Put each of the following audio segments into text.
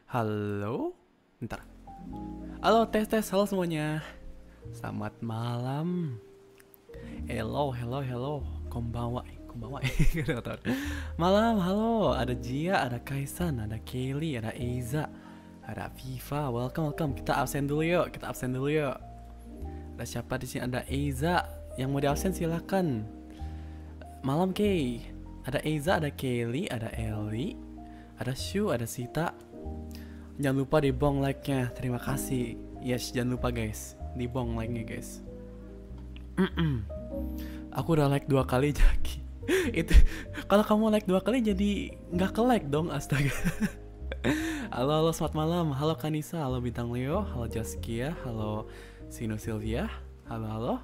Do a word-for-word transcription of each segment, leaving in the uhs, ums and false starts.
Halo? Bentar. Halo, tes tes, halo semuanya. Selamat malam. Hello, hello, hello. Konbanwa, konbanwa. Nggak tahu. Malam, halo. Ada Jia, ada Kaisan, ada Kelly, ada Eiza, ada Viva. Welcome, welcome. Kita absen dulu yuk. Kita absen dulu yuk. Ada siapa di sini? Ada Eiza. Yang mau di absen silakan. Malam Kay. Ada Eiza, ada Kelly, ada Ellie, ada Shu, ada Sita. Jangan lupa dibong like-nya. Terima kasih. Yes, jangan lupa guys. Dibong like-nya guys. Aku udah like dua kali Jaki. Itu kalau kamu like dua kali jadi nggak ke like dong, astaga. Halo, halo, selamat malam. Halo Kanisa, halo Bintang Leo, halo Jaskia, halo Sino Sylvia. Halo, halo.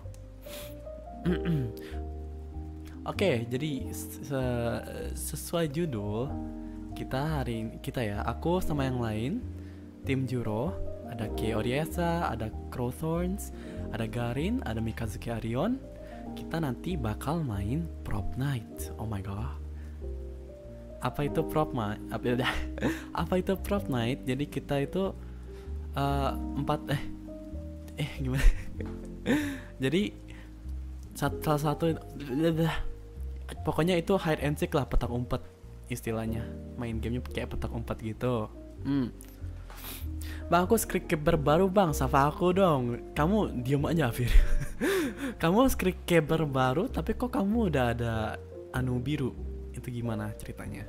Oke, jadi se- sesuai judul kita hari ini, kita ya, aku sama yang lain, tim Juro, ada Kei Oriesa, ada Crowthorns, ada Garin, ada Mikazuki Arion. Kita nanti bakal main Prop Night. Oh my god. Apa itu Prop Night? Apa, apa itu Prop Night? Jadi kita itu uh, empat eh eh gimana? Jadi salah satu pokoknya itu hide and seek lah, petak umpet istilahnya. Main gamenya kayak petak umpet gitu. Hmm. Bang, aku scriptkeeper baru bang, sapa aku dong. Kamu diem aja Fir. Kamu scriptkeeper baru tapi kok kamu udah ada anu biru. Itu gimana ceritanya?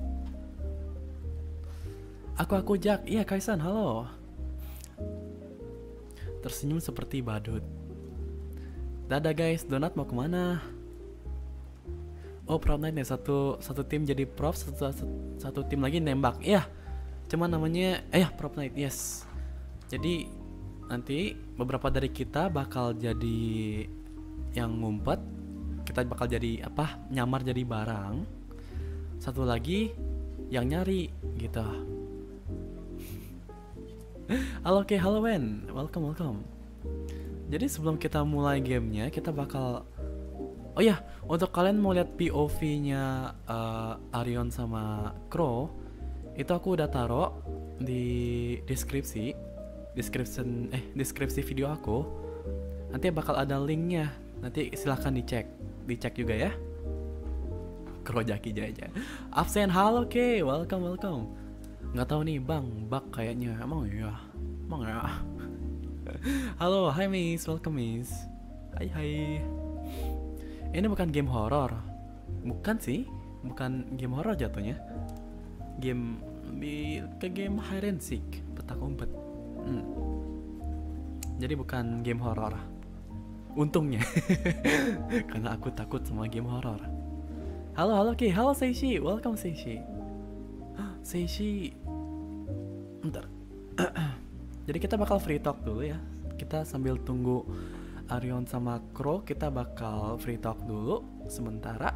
Aku aku Jack. Iya Kaisan, halo. Tersenyum seperti badut. Dadah guys, Donat mau kemana? Oh, Prop Night nih, satu satu tim jadi prop, satu, satu, satu tim lagi nembak. Iya. Cuman namanya eh Prop Night, yes. Jadi nanti beberapa dari kita bakal jadi yang ngumpet. Kita bakal jadi apa? Nyamar jadi barang. Satu lagi yang nyari gitu. Halo Oke, halo Wen. Welcome, welcome. Jadi sebelum kita mulai gamenya, kita bakal oh ya, untuk kalian mau lihat P O V-nya uh, Arion sama Crow, itu aku udah taruh di deskripsi, description eh deskripsi video aku. Nanti bakal ada linknya. Nanti silahkan dicek, dicek juga ya. Crow Jaki Jaja. Absen, halo K, welcome welcome. Nggak tahu nih bang, bug kayaknya. Emang ya, emang ya. Halo, hi Miss, welcome Miss. Hai hai. Ini bukan game horor, bukan sih, bukan game horor jatuhnya. Game di ke game hide and seek, petak umpet. Hmm. Jadi bukan game horor. Untungnya, karena aku takut sama game horor. Halo halo Ki, halo Seishi, welcome Seishi. Seishi, bentar. Jadi kita bakal free talk dulu ya. Kita sambil tunggu Arion sama Crow, kita bakal free talk dulu sementara.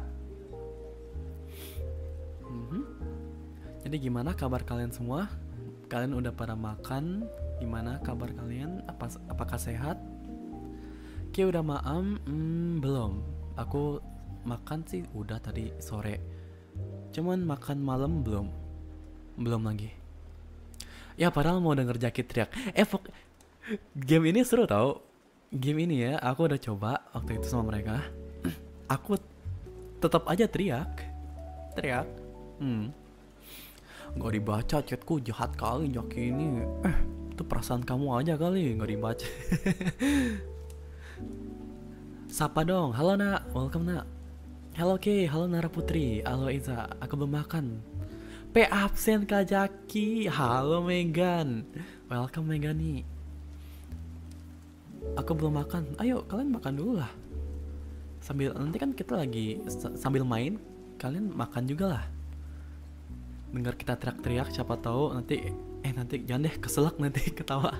Mm-hmm. Jadi gimana kabar kalian semua? Kalian udah pada makan? Gimana kabar kalian? Apa apakah sehat? Oke, udah maam? Hmm, belum. Aku makan sih udah tadi sore. Cuman makan malam belum. Belum lagi. Ya padahal mau denger Jaki teriak. Eh, fok- game ini seru tau. Game ini ya, aku udah coba waktu itu sama mereka. Aku tetap aja teriak, teriak. Hmm. Gak dibaca chatku, jahat kali Jaki ini. Eh, itu perasaan kamu aja kali, gak dibaca. Sapa dong, halo nak, welcome nak. Halo Kay, halo Nara Putri, halo Iza, aku belum makan. P absen Kak Jaki, halo Megan, welcome Megan nih. Aku belum makan. Ayo kalian makan dulu lah. Sambil nanti kan kita lagi sambil main, kalian makan juga lah. Dengar kita teriak-teriak, siapa tahu nanti eh nanti jangan deh keselak nanti ketawa.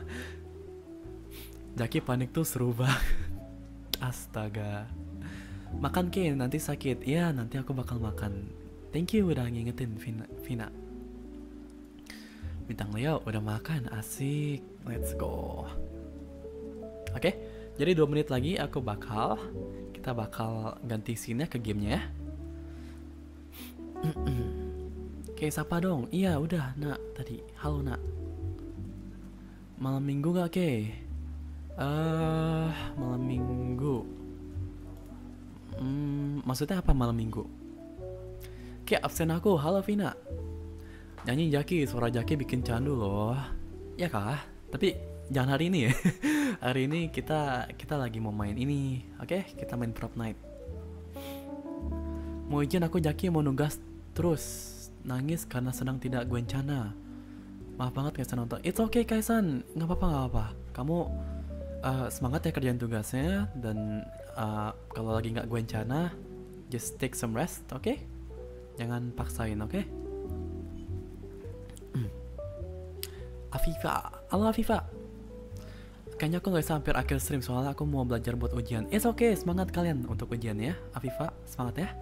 Jaki panik tuh seru banget. Astaga. Makan Ken, nanti sakit. Ya nanti aku bakal makan. Thank you udah ngingetin Vina. Vina. Bintang Leo udah makan, asik. Let's go. Oke, okay, jadi dua menit lagi aku bakal kita bakal ganti scene-nya ke gamenya. Kayak sapa dong. Iya udah nak tadi. Halo nak. Malam minggu gak Kay? Eh uh, malam minggu. Hmm, maksudnya apa malam minggu? Kayak absen aku. Halo Vina. Nyanyi Jaki, suara Jaki bikin candu loh. Ya kah? Tapi jangan hari ini ya. Hari ini kita kita lagi mau main ini. Oke, okay? Kita main prop night. Mau izin aku Jaki mau nugas terus. Nangis karena sedang tidak gue rencana. Maaf banget Kaisan nonton. It's okay Kaisan, nggak apa-apa nggak apa. Kamu uh, semangat ya kerjaan tugasnya dan uh, kalau lagi nggak gue rencana, just take some rest, oke? Okay? Jangan paksain, oke? Okay? Hmm. Afifa, halo Afifa. Kayaknya aku nggak bisa hampir akhir stream soalnya aku mau belajar buat ujian. It's okay, semangat kalian untuk ujian ya, Afifa, semangat ya.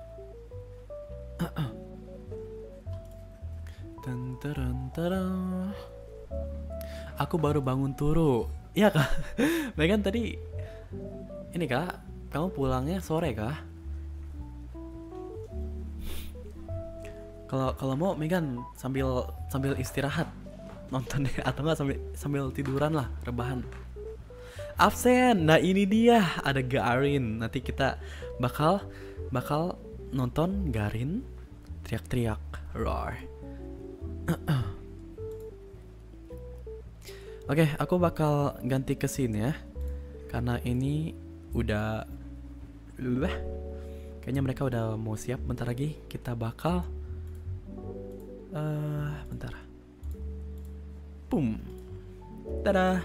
Tenteran-teran. Aku baru bangun turu. Iya kak. Megan tadi ini kak, kamu pulangnya sore kah? Kalau kalau mau Megan sambil sambil istirahat nonton deh atau enggak sambil sambil tiduran lah, rebahan. Absen. Nah ini dia ada Garin. Nanti kita bakal bakal nonton Garin teriak-teriak roar. Oke, okay, aku bakal ganti ke scene ya. Karena ini udah Luah. Kayaknya mereka udah mau siap. Bentar lagi kita bakal uh, bentar. Boom. Tada.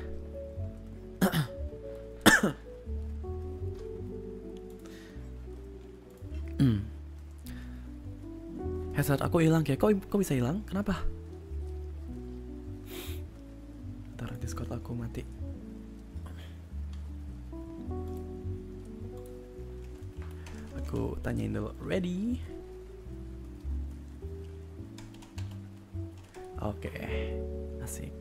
hmm. Headset aku hilang kayak. Kok kok bisa hilang? Kenapa? Ntar Discord aku mati. Aku tanyain dulu. Ready? Oke, okay. Asik.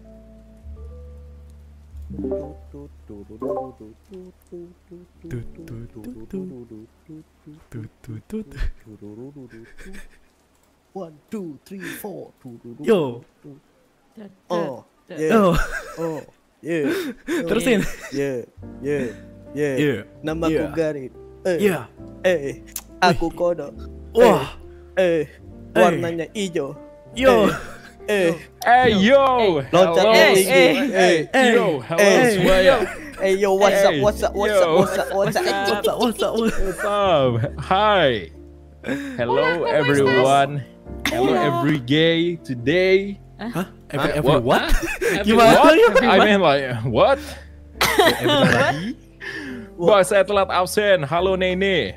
One, two, three, four. Yo. Oh, yeah. Oh. Oh, yeah. Terusin. Yeah, yeah, yeah. Yeah. Namaku Yeah. Garin. Eh, Yeah. eh, aku kodok. Wah. Eh, eh, warnanya hijau. Yo. Eh, Hey yo, loncat hello, tinggi. eh, Eh, eh, yo, hello eh, semuanya. eh, yo, what's up, Hey, what's up, what's yo. up, what's up, what's up? What's up? What's up? What's up? Hi, hello everyone, hello every gay today. Hah? Every, Hah? every What? what? Gimana? What? Gimana? I mean like what? Every lagi? Wah, saya telat absen. Halo Nene.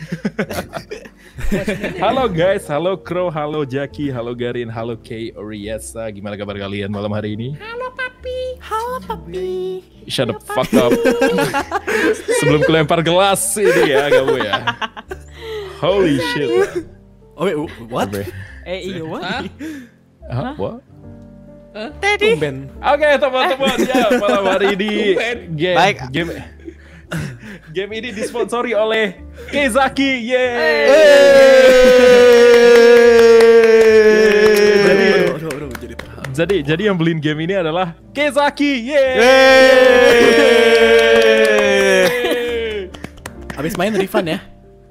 Halo guys, halo Crow, halo Jaki, halo Garin, halo Kay Oriesa. Gimana kabar kalian malam hari ini? Halo papi. Shut the fuck up. Sebelum kelempar gelas ini ya kamu ya. Holy shit. Oh wait, what? Eh iya what? Hah? What? Teddy. Tumben. Oke teman-teman ya malam hari ini game Baik. game game ini disponsori oleh Kezaki. Yeay. Jadi, aduh, aduh, jadi terharu. Jadi jadi yang beliin game ini adalah Kezaki. Yeay. Abis main refund ya?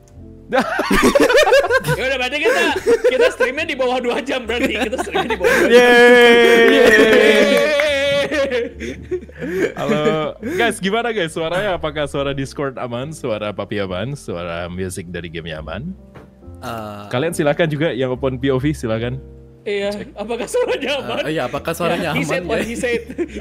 Ya udah berarti kita kita streamnya di bawah dua jam berarti kita streamnya di bawah dua jam. Yeay. Halo guys, gimana guys suaranya? Apakah suara Discord aman? Suara Papi aman? Suara musik dari gamenya aman? Uh, Kalian silakan juga yang open P O V silakan. Iya, apakah suaranya aman? uh, iya, apakah suaranya He aman? said what ya? he said.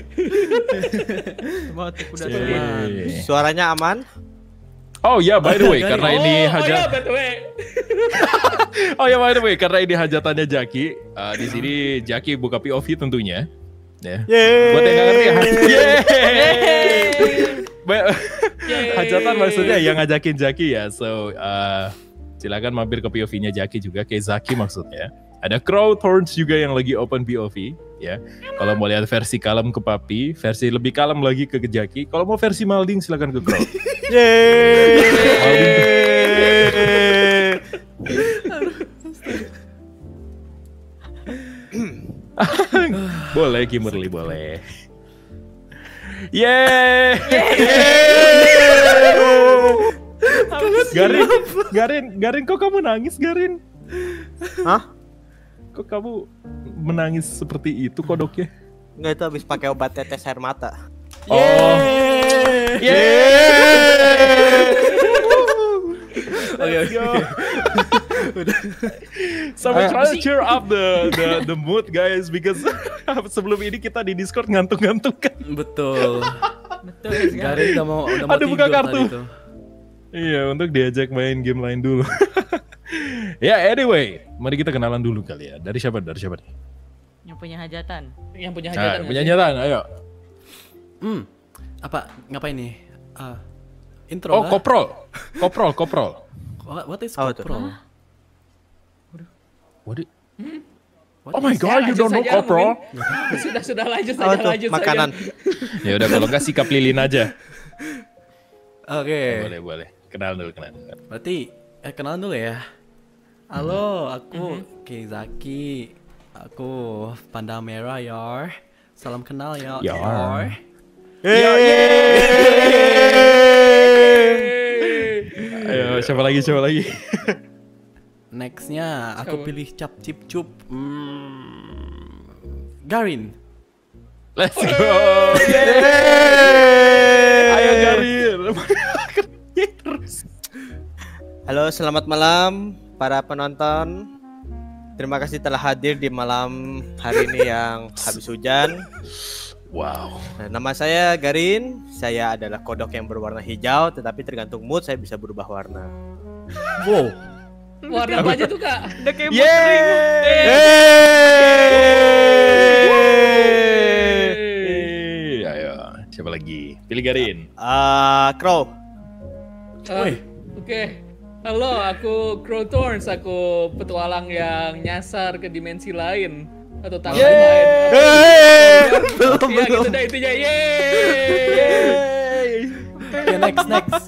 Yeay. Suaranya aman? Oh ya, by the way, Dari- karena ini Oh, oh hajat. ya, by the way. Oh ya, by the way, karena ini hajatannya Jaki. uh, di sini Jaki buka P O V tentunya. Ya. Yeay. Buat yang nggak ngerti, yeay. Ba- Yeay. Hajatan maksudnya yang ngajakin Jaki ya. So uh, silakan mampir ke P O V-nya Jaki juga, kayak Zaki maksudnya. Ada Crow Thorns juga yang lagi open P O V ya. Kalau mau lihat versi kalem ke Papi, versi lebih kalem lagi ke Jaki. Kalau mau versi Malding silakan ke Crow. Yeay. Boleh Kimberly, boleh. Yeay. Garin, Garin, Garin, kok kamu nangis, Garin? Hah? Kok kamu menangis seperti itu kodoknya? Enggak, itu habis pakai obat tetes air mata. Oh. Oke oke. So we try to cheer up the the the mood guys because sebelum ini kita di Discord ngantuk-ngantuk kan. Betul. Betul sekali. Garin udah mau udah mau Aduh, buka tidur kartu. tadi tuh. Iya, untuk diajak main game lain dulu. Ya, anyway, mari kita kenalan dulu kali ya. Dari siapa? Dari siapa nih? Yang punya hajatan. Yang punya Nah, hajatan. punya nggak sih? hajatan, ayo. Hmm. Apa ngapain nih? Ah, intro Oh, lah. koprol. Koprol, koprol. What, what is Apa tuh? koprol? What it- What Oh my is- god, Ya, you lanjut don't know saja, koprol? mungkin. Sudah sudah lanjut Apa saja, tuh? lanjut Makanan. saja. Ya udah kalau nggak sikap lilin aja. Oke. Boleh, boleh. Kenalan dulu, kenalan. Berarti eh, kenalan dulu ya. Halo, aku Keizaki. Aku Panda Merah Yor. Salam kenal ya. Yor. Ayo, siapa lagi, siapa lagi? Nextnya aku Siapa? pilih Cap Cip Cup. Hmm, Garin. Let's go. Ayo Garin. Terus. Halo, selamat malam para penonton. Terima kasih telah hadir di malam hari ini yang habis hujan. Wow. Nah, nama saya Garin. Saya adalah kodok yang berwarna hijau, tetapi tergantung mood saya bisa berubah warna. Wow. Warna apa aja tuh, Kak? Udah kayak Yeay. Ayo, siapa lagi? Pilih Garin. Ah, Crow. Ah, Oke. Halo, aku Crow Thorns. Aku petualang yang nyasar ke dimensi lain atau tangan lain. Belum Ya belum. gitu dah intinya. Yeay. Oke, next next.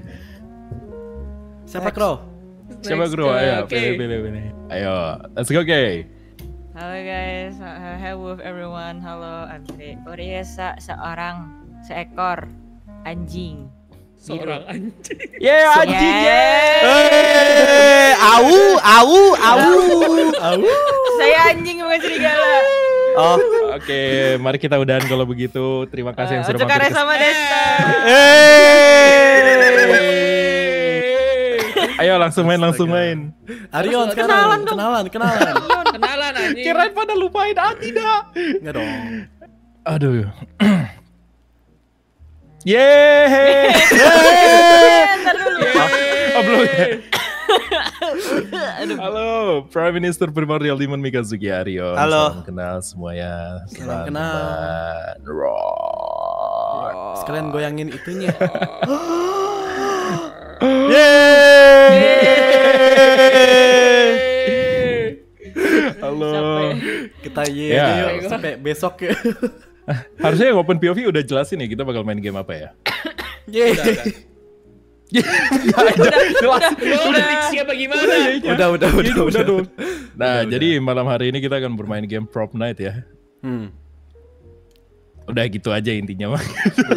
Siapa Crow? Siapa Next Gro? ke Ayo, Kay. pilih, pilih, pilih. Ayo, let's go Kay. Halo guys, uh, hello everyone. Halo, I'm Oriesa, seorang seekor anjing. Seorang anjing. Yeah, anjing, Eh, au, au, au. Saya anjing bukan serigala. Oh, Oke, mari kita udahan kalau begitu. Terima kasih yang sudah Untuk karya mampir ke- sama Desta. Ayo langsung main, langsung main. Arion Kenalan sekarang. dong. Kenalan, kenalan. Kenalan anjing. Kirain pada lupain ah, tidak. Enggak dong. Aduh. Yeay. Ntar dulu. Oh, belum ya? Halo, Prime Minister Primordial Demon Mikazuki Arion. Halo. Salam kenal semuanya. Salam Selamat Roar. Sekalian goyangin itunya. Halo. Sampai. Kita ye Ya. aja yuk sampai besok ya. Harusnya yang Open P O V udah jelasin ya kita bakal main game apa ya. Ye. Udah, udah. Jelas. Lo udah fix siapa gimana? Udah, udah, udah, Udah, udah. dong. Nah, Udah, jadi malam hari ini kita akan bermain game Prop Night ya. Hmm. Udah gitu aja intinya mah.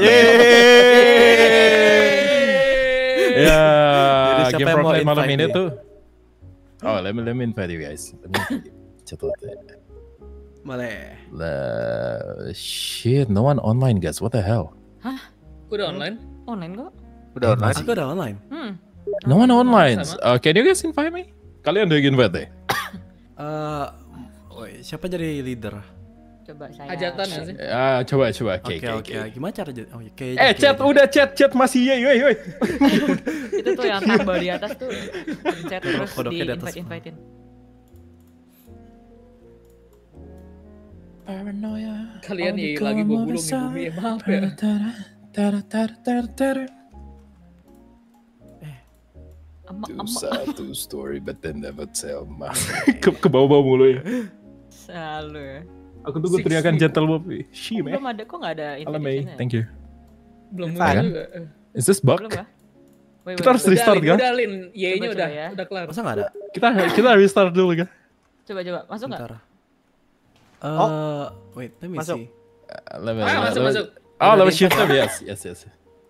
Jadi Ya, siapa game yang Prop mau Night malam invite ini dia? tuh. Oh, let me let me invite you guys. Let me catat ya. Boleh. Lah, shit, no one online guys. What the hell? Udah online? Online kok? udah online. Aku udah online. Hmm. No one online. Sama. Uh, can you guys invite me? Kalian udah invite deh. Eh, woi, siapa jadi leader? Coba saya. Hajatan nggak sih? Ah, coba coba. Oke, Oke, oke, oke. oke. Gimana cara jadi? Oh, oke. Eh, chat udah chat chat masih ya, yoi yoi. Itu tuh yang tambah di atas tuh. Pencet terus di Kodoknya di atas. invite invitein. Paranoia. Kalian nih lagi bobulung di bumi ya, maaf ya. Emak Too emak. sad to story but then never tell ma. ke ke bawah-bawah mulu ya. Selalu ya. Aku tunggu Six teriakan feet. gentle Bob. She man. Belum ada kok nggak ada Halo Mei, invitation-nya? thank you. Belum Fine. mulai juga. Is this bug? Belum ya? Wait, Kita wait, harus wait. restart Udah, kan? Udah Lin, Y-nya Coba, udah, coba ya. udah kelar. Masa nggak ada? Kita kita restart dulu kan? Coba coba masuk nggak? Bentar. Uh, wait, let me Masuk. see. Uh, level, Ah, masuk, masuk. Oh, level shifter, yes, yes, yes.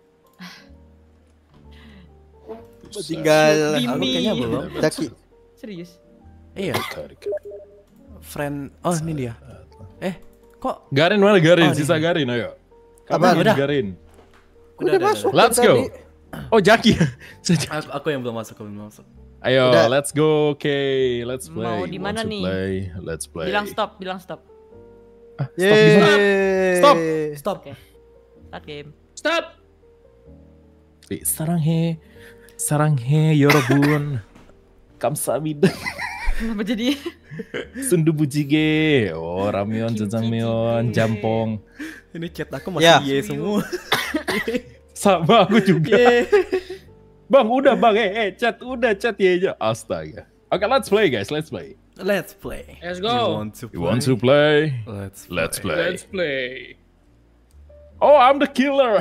Tinggal Aku kayaknya belum. Jaki. Serius? Iya, friend. Oh, ini dia. Eh, kok? Garin mana Garin? Oh, Sisa ini. Garin, ayo. Apaan? Kamu Udah. Garin. Udah masuk. Let's tadi. go. Oh, Jaki. Aku, aku yang belum masuk, aku belum masuk. Ayo, Udah. let's go. Okay, let's play. Mau di mana Want to nih? Play. Let's play. Bilang stop, bilang stop. Ah, stop di mana? Yeay. Stop. Stop. Oke. Start game. Stop. Saranghe, saranghe, yorobun. Kamsahamnida. Kenapa jadi? Sundubujige. Oh, ramyeon, Kimchi jjajangmyeon, jjigae. jampong. Ini chat aku masih Ya. ye semua. Sama aku juga. Ye. Bang, udah bang, eh, eh, chat, udah chat ya aja. Astaga. Oke, let's play guys, let's play. Let's play. Let's You go. want to play? You want to play? Let's play. Let's play. Let's play. Oh, I'm the killer.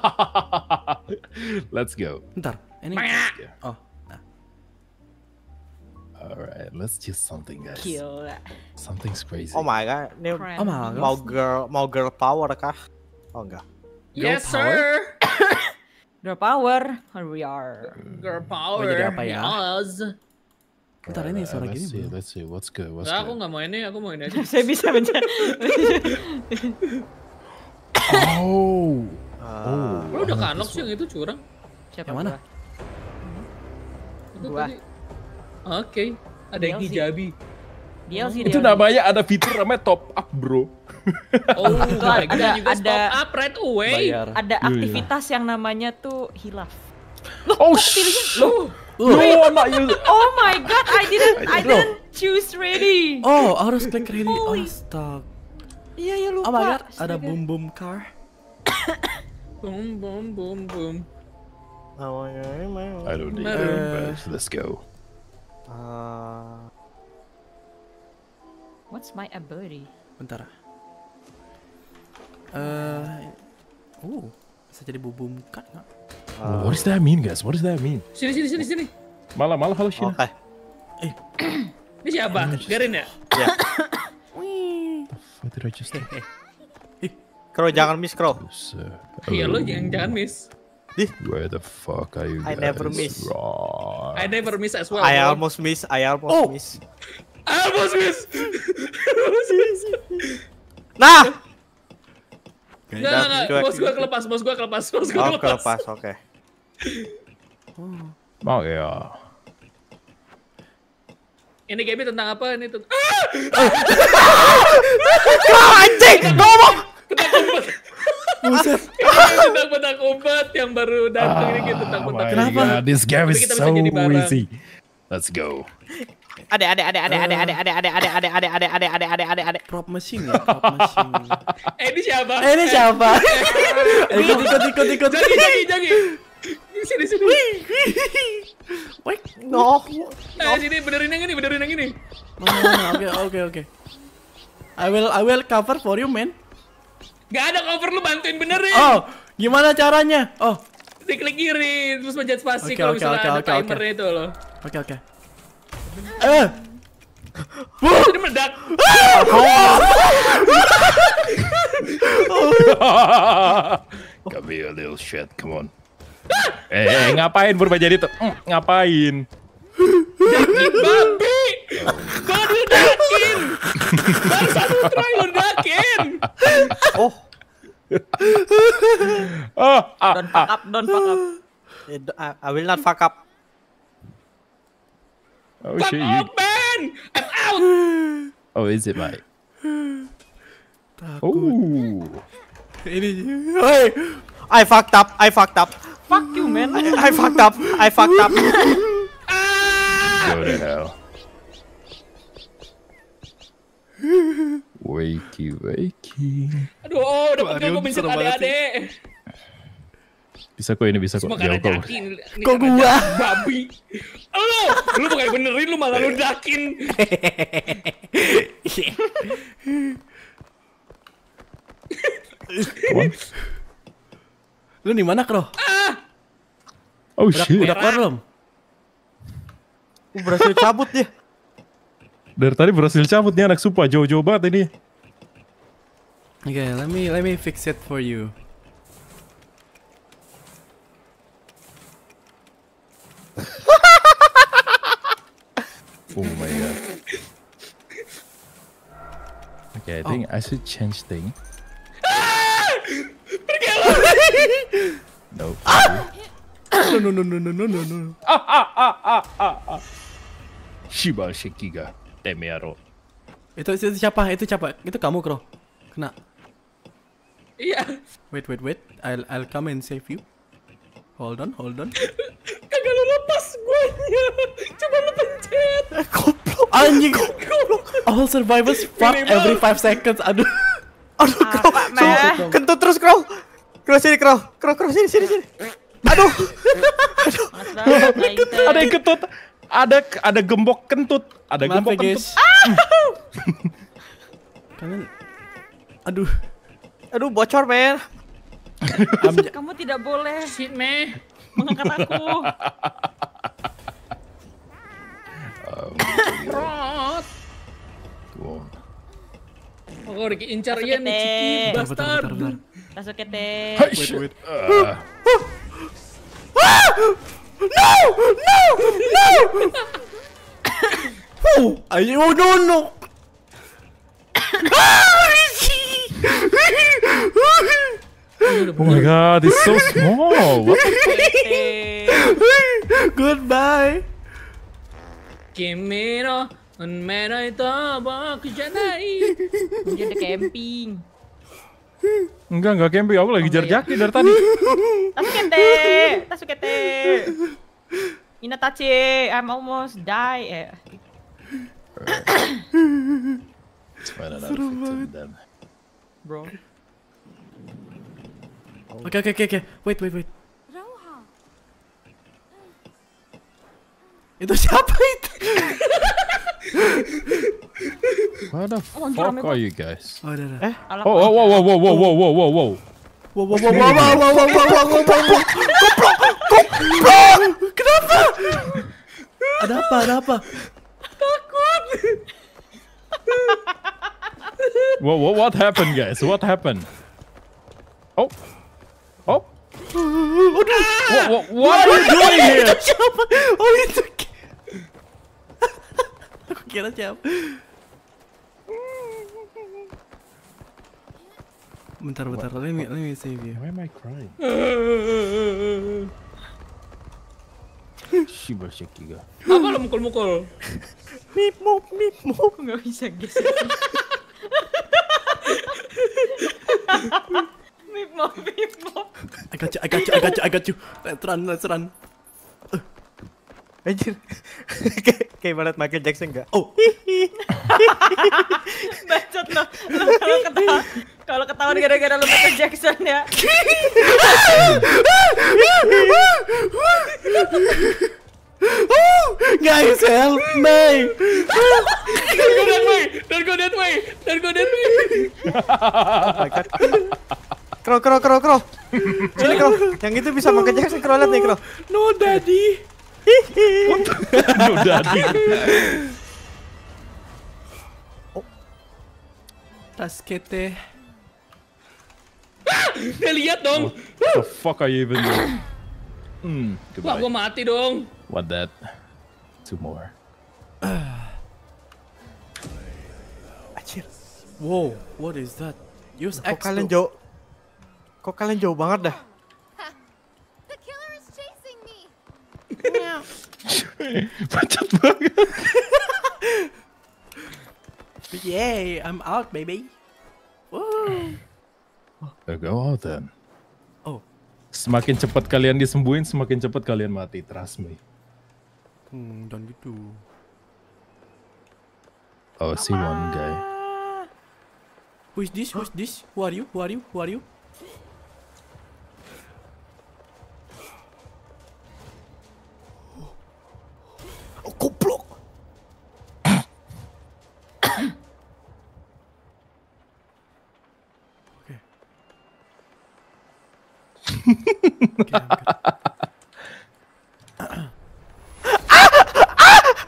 Let's go. Bentar, ini. Oh, nah. Alright, let's choose something guys. Kill. Something's crazy. Oh my god, ini Oh my mau god. girl mau girl power kah? Oh enggak. Yes, power? sir. Girl power. Here we are. Girl power. jadi apa ya? Yes. Bentar, ini suara let's gini see, belum? let's see, what's good, what's Nggak, aku good. nggak mau ini, aku mau ini aja. Saya bisa mencet. Oh, Ah, Lo udah kanok sih yang itu curang. Siapa Yang mana? gua? Itu Gua. tadi. Oke, ada yang D L C. hijabi. D L C, itu D L C. namanya ada fitur namanya top up bro. Oh my god, ada- juga ada- stop up right away. Bayar. Ada Iya. aktivitas yang namanya tuh hilaf. Oh shit. Loh, No, I'm not using. Oh my god, I didn't I didn't choose ready. Oh, harus klik ready. Oh, Holy- stop. Iya ya lupa. Oh my god, ada Astaga. boom boom car. boom boom boom boom. I don't need Matter. that, but let's go. Ah, What's my ability? Bentar. Eh, uh, bisa jadi boom boom car nggak? What does that mean guys? What does that mean? Sini sini sini sini. Malah malah halo Shina. Oke. Ini siapa? Garin ya? Ya. What did I just do? Crow jangan miss Crow. So, Iya lo jangan jangan miss. Where the fuck are you I guys? never miss. Right. I never miss as well. I bro. almost miss, I almost Oh. miss. I almost miss. Almost miss. Nah. Nggak, nggak, nggak. Cuek. Bos gua kelepas, bos gua kelepas, bos gua Oh, kelepas. kelepas, oke. Oh ya. Ini game tentang apa? Ini tentang... Anjing, ngomong. Buset. Ini tentang petak umpet yang baru datang ini gitu tentang Oh petak. my Kenapa? God, this game Tapi is kita bisa so jadi barang. easy. Let's go. Ade, ade, ade, ade, ade, ade, ade, ade, ade, ade, ade, ade, ade, ade, ade, ade, ade. Prop machine ya, prop machine. Eh ini siapa? Eh, ini siapa? ikut, ikut, ikut, ikut. Jagi, jagi, jagi. Sini, sini. Wait, No. Eh sini benerin yang ini, benerin yang ini. mana, mana? Oke, oke, oke. I will, I will cover for you, man. Gak ada cover, lu bantuin benerin. Oh, gimana caranya? Oh, Diklik kiri, terus pencet spasi Oke, kalau oke, misalnya oke, ada oke, oke. timernya itu loh. oke, oke. Eh, Ini meledak. Come here, little shit. Come on. Eh, eh, ngapain berubah jadi tuh? Mm, ngapain? Babi! Baru ledakin! Baru satu try lu ledakin! Oh, Oh, ah, Don't fuck up, don't fuck up. I I will not fuck up. oh Fuck shit. You, off, man! I'm out! oh, is it, mate? takut. Oh. Ini, woi. I fucked up, I fucked up. Fuck you, man. I, I fucked up, I fucked up. Ah! Go to hell. Wakey, wakey. Aduh, oh, dapat Arion gue mencet serem banget adek-adek. Bisa kok ini, bisa kok. Semua Jauh karena kok. daki. Ini Kok karena gua? daki babi. Lu, lu bukan benerin, lu malah lu dakin. Come on. Lu di mana, Kro? Oh Udah, shit. udah keluar belum? Uh, berhasil cabut dia. Dari tadi berhasil cabut nih anak sumpah, jauh-jauh banget ini. Okay, let me let me fix it for you. Oh my god. Okay, I think I should change thing. Nope. No no no no no no no no. Shiba Shikiga Temero. Itu, itu siapa? Itu siapa? Itu kamu, Kro. Kena. Iya. Wait wait wait. I'll I'll come and save you. Hold on, hold on. Kagak lu lepas guanya. Coba lu pencet. Goblok. Anjing. All survivors fuck every five seconds. Aduh. Aduh, Crow. So, kentut terus, Crow. Crow sini, Crow. Crow, Crow sini, sini, sini. Aduh. Ada yang kentut. Ada ada gembok kentut. Ada Maaf gembok ya, kentut. guys. Kalian. Aduh. Aduh, bocor, men. Kamu tidak boleh Shit, meh. mengangkat aku. Rot. Wow. Oh, Ricky incar ya Masuk nih, ke Ciki, teh. Bentar, bastard. bentar, bentar. Masuk ke teh. Hai, shit. Ah. Oh, ayo no no. Oh my god, it's so small. What the Goodbye. Kimiro, un mera itu bawa ke janai. Jadi camping. Enggak, enggak camping. Aku lagi Oh, jar iya. jaki dari tadi. Tasukete, tasukete. Inatachi, I'm almost die. Eh. Let's find another victim then. Bro. Oke oke oke oke. Wait wait wait. Itu siapa itu? What the Oh, anjir, fuck rame are you guys? Oh, udah, udah. Eh? Alam Oh, oh, wow, wow, wow, wow, wow, wow, wow, wow. Wow wow wow wow wow wow wow wow wow wow wow. Kenapa? Ada apa? Ada apa? What, what, what happened, guys? What happened? Oh, oh. What, what, what are you doing here? Siapa? Oh itu. Aku kira siapa? Bentar bentar. Let me let me save you. Why am I crying? Shiba Shikiga. Apa lo mukul-mukul? Mip, mop, mip, mop. Aku nggak bisa geser. Mip mop, mip mop. I got you, I got you, I got you, I got you. Let's run, let's run. Anjir. Kayak kayak banget Michael Jackson enggak? Oh, Bacot lo. Lo kalau ketawa, kalau ketahuan gara-gara lo Michael Jackson ya. guys, help me! Don't go that way! Don't go that way! Don't go that way! Oh my god. Crow, Crow, Crow, Crow. Sini, Crow. Yang itu bisa Michael Jackson, Crow, lihat nih, Crow. No, daddy. No, daddy. Taskete. Dia lihat dong. What the fuck are you even doing? Hmm, Wah, gua goodbye. mati dong. What that? Two more. Anjir. Wow, what is that? Use Kok X. kalian tuh. jauh? Kok kalian jauh banget dah? The killer is chasing me. Bacot banget. Yay, I'm out, baby. Woo. Uh, Go out then. Oh, Semakin cepat kalian disembuhin, semakin cepat kalian mati. Trust me. hmm, don't gitu. Oh, see one guy. Who is this? Who is this? Who are you? Who are you? Who are you? Oh, goblok. Okay. Okay, I'm good.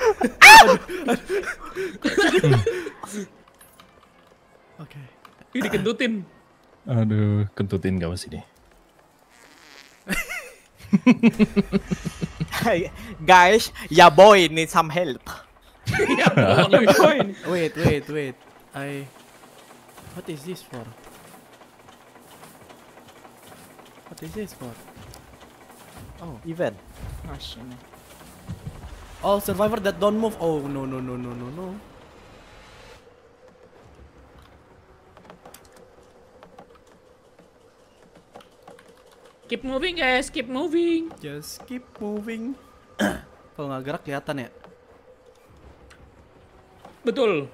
Okay. Ini dikentutin. Aduh, kentutin gak sini. Guys, ya boy need some help. Ya, boy. Wait, wait, wait. I. What is this for? What is this for? Oh, Event. Masya Allah. all survivor that don't move. Oh no no no no no no. Keep moving guys, keep moving. Just keep moving. Kalau nggak gerak kelihatan ya. Betul.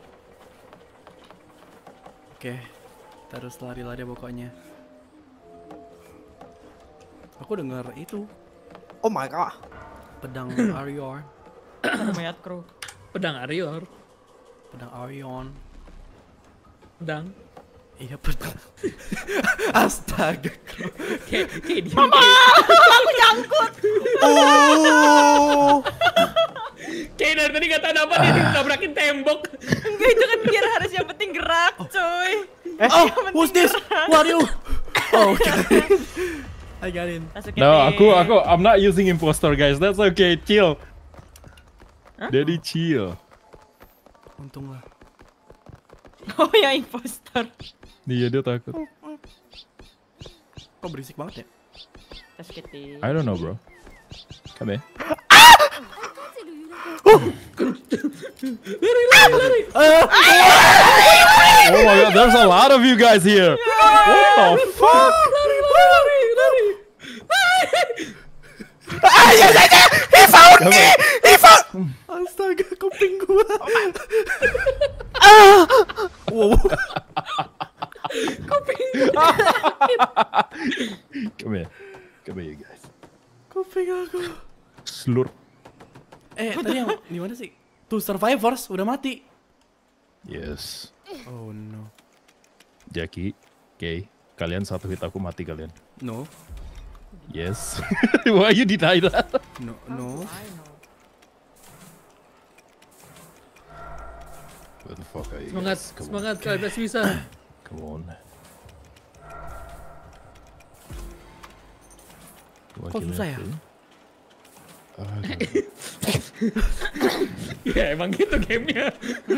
Oke, kita harus lari-lari pokoknya. Aku dengar itu Oh my god. pedang Arion, Mayat kru. Pedang Arior. pedang Arion. Pedang. Iya pedang. Astaga. Kayak kayak dia. Aku nyangkut. Oh. Kayak dari tadi gak tahu apa dia ditabrakin tembok. Enggak, itu kan biar harus yang penting gerak, coy. Oh, who's this? Who are you? Oh, okay. I got in. Masukin No, nih. aku aku I'm not using impostor guys. That's okay. Chill. Daddy chill. Untung lah. Oh ya, impostor. Dia dia takut. Kok berisik banget ya? Masukin. I don't know, bro. Come here. Lari lari lari. Oh my god, there's a lot of you guys here. What the fuck? Lari lari lari. He found me. He found. Astaga, kuping gua. Wow. Come here. Come here, you guys. Kuping aku. Slurp. Eh, tadi yang di mana sih? Two survivors udah mati. Yes. Oh no. Jackie, Kay, kalian satu hit aku mati kalian. No. Yes. Why you deny that? No, no. What the fuck are you Semangat guys? Come semangat kalian pasti bisa. on. Come on. Kok susah ya? Ya emang gitu gamenya.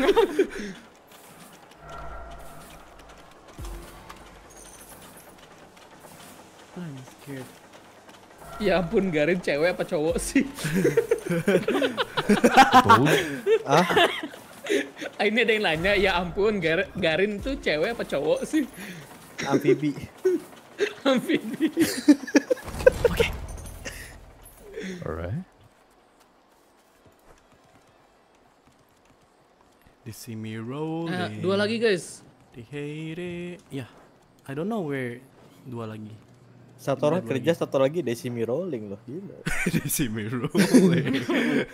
I'm scared. Ya ampun, Garin cewek apa cowok sih? Ah, Ah, ini ada yang nanya, ya ampun, Gar Garin tuh cewek apa cowok sih? amfibi. Amfibi. Alright. They see me rolling. Nah, dua lagi guys. They hate it. Ya, I don't know where dua lagi. Satu orang kerja, satu lagi Decimi rolling loh, gila. They see me rolling.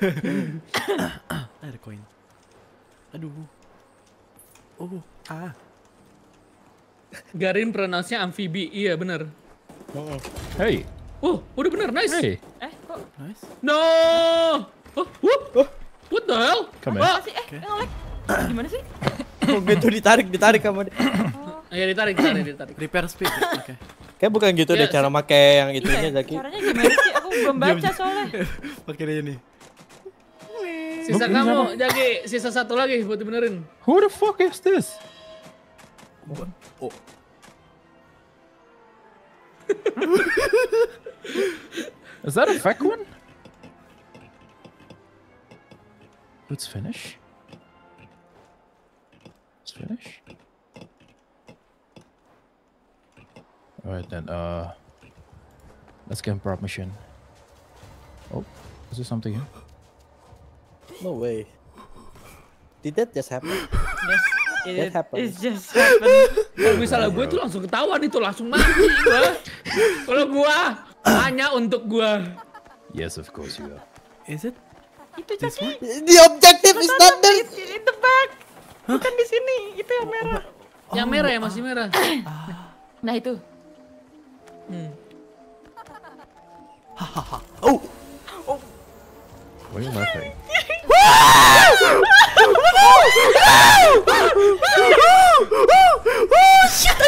Ada koin. Aduh. Oh, ah. Garin pronounce-nya amfibi, iya bener. Mm-mm. Hey, Oh, udah bener, nice. hey, Eh, kok Nice. No. Oh, whoop. What the hell? come Ah, here. sih? Eh, nge-lag. Gimana sih? Oh, gitu ditarik, ditarik sama dia. Ayo ditarik, ditarik, ditarik. Repair speed. ya? Oke. Kayak bukan gitu Ya, deh cara make yang itunya, Iya, Zaki. caranya gimana sih? Aku belum baca soalnya. Pakai dia nih. Sisa kamu, Jaki, sisa satu lagi buat dibenerin. Who the fuck is this? Oh. Is that a fake one? Let's finish. Let's finish. Alright then, uh... Let's get prop mission. Oh, is there something here? No way. Did that just happen? Yes, That it, happened. it's just happened. Kalau misalnya gue tuh langsung ketahuan itu, langsung mati gue. Kalau gue, hanya untuk gue. Yes, of course you are. Is it? Itu Jaki. The objective is not there. In the back. Bukan di sini. Itu yang merah. Yang merah ya, masih merah. Nah, itu. Hmm. Oh. Why are you laughing? Oh shit! I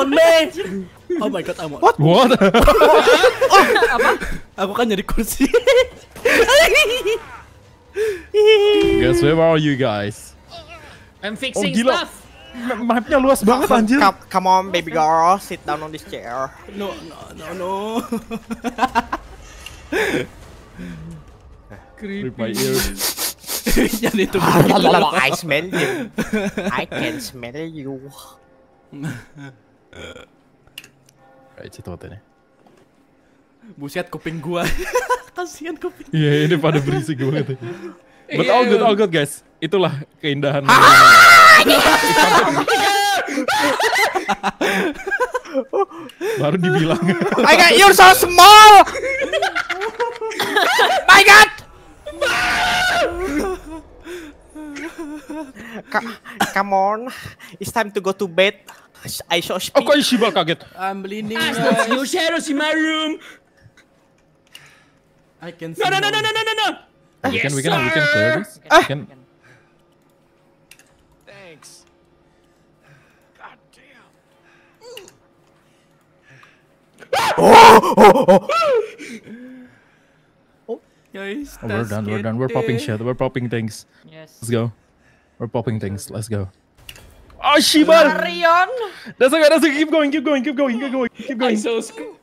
on me. Oh my god, I'm What? What? Aku kan jadi kursi. Guys, where are you guys? I'm fixing Oh, gila. stuff. M- Mapnya luas banget anjir. Come, come on, baby girl, sit down on this chair. No, no, no, no. Rip my ears. Jadi itu I smell you. I can smell you. Right, situ ini. buset kuping gua. Kasihan kuping. Iya, ini pada berisik banget. But all good, all good guys. Itulah keindahan. Baru dibilang. I got you're so small. My God. Ka- come on, it's time to go to bed. I so Oh, speak. kok Ishiba kaget? I'm bleeding. Ah, guys. no shadows in my room. I can see. No, no, no, no, now. no, no, no, no. We Yes, can, we can, we can clear this. Ah. We can. Thanks. God damn. Guys, Oh, we're done, we're done. We're popping shit. We're popping things. Yes. Let's go. We're popping things. Let's go. Oh, Shiba! Arion. That's okay, that's okay. Keep going, keep going, keep going, keep going, keep I going. so scared.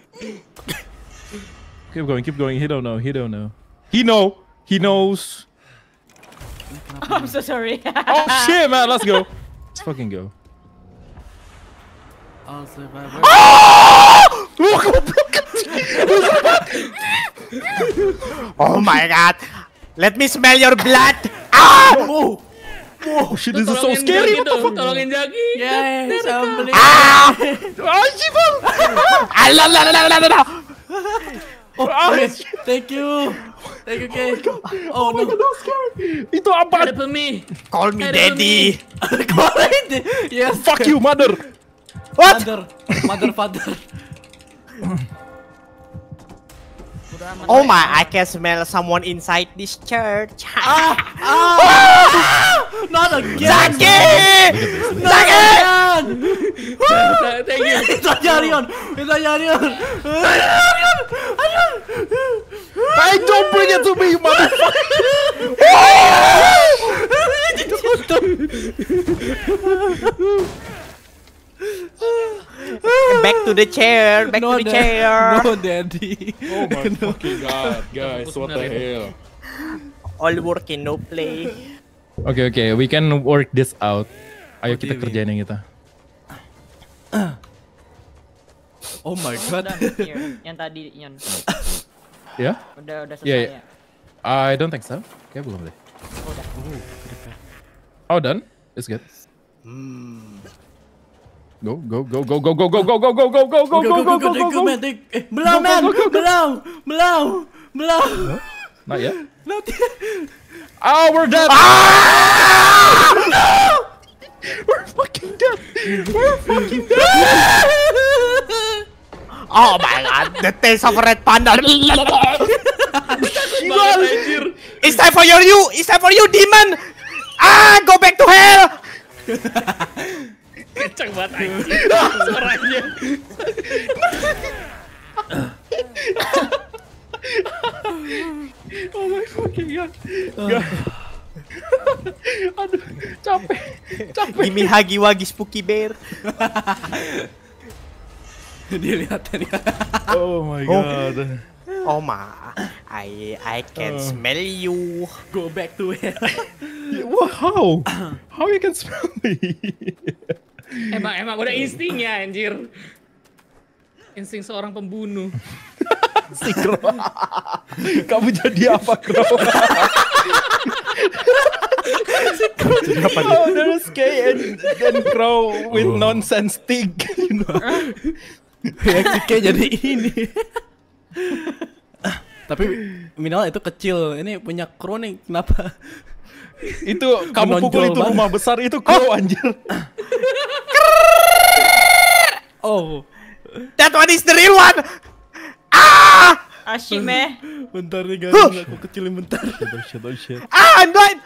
Keep going, keep going. He don't know, he don't know. He know! He knows! I'm so sorry. Oh shit, man! Let's go! Let's fucking go. I'll survive. Oh my God. Let me smell your blood. Ah! Oh, Oh shit, this is so Tolongin scary! Jaki tuh, tolongin Jaki. yes, I'm bleeding. Ah! Oh, Shiba! Ah, la, la, la, la, la, la. Oh, okay. Thank you. Thank you, Kay. Oh no. Itu apa? Help me. Call me Help daddy. Yes. Fuck you, mother! What? Mother, mother, father. Oh my, I can smell someone inside this church. Not again. Zaki! Not again. Thank you. Itu aja Arion. Itu aja Arion. Hey, don't bring it to me, motherfucker! Back to the chair, back No, to the Dad. chair. No, daddy. Oh my fucking god, guys, what the hell? All work and no play. Oke oke, we can work this out. Ayo kita What do you kerjain yang kita. Oh my god. Udah, here. Yang tadi Yon. Ya? Udah udah selesai Iya, iya. ya. I don't think so. Kayak belum deh. Udah. Oh done? It's good. Go go go go go go go go go go go go go go go go go go. man. Take- Eh, belau, man. Belau. Belau. Belau. Not yet. Not yet. Oh, we're dead. We're fucking dead. We're fucking dead. Oh my God, the taste of red panda. Banget, anjir. It's time for your you. It's time for you, demon. Ah, go back to hell. Kenceng banget anjir. Suaranya. Oh my fucking god. God. Aduh, capek. Capek. Gimme huggy wuggy spooky bear. Dilihatin ya. Oh my god. Oh my, I I can smell you. Go back to hell. What? How? How you can smell me? Emang emang udah instingnya anjir. Insting seorang pembunuh. Si Crow. Kamu jadi apa, Crow? Si Crow jadi apa? Oh, there's K and, and Crow with nonsense stick. You know? Ya, si Kay jadi ini. Tapi minimal itu kecil. Ini punya Crow nih. Kenapa? Itu kamu Menonjol pukul itu banget. rumah besar itu Crow anjir. Oh, That one is the real one. Ah, Ashime. bentar nih guys. Aku kecilin bentar. Oh shit, oh shit. ah, I'm blind.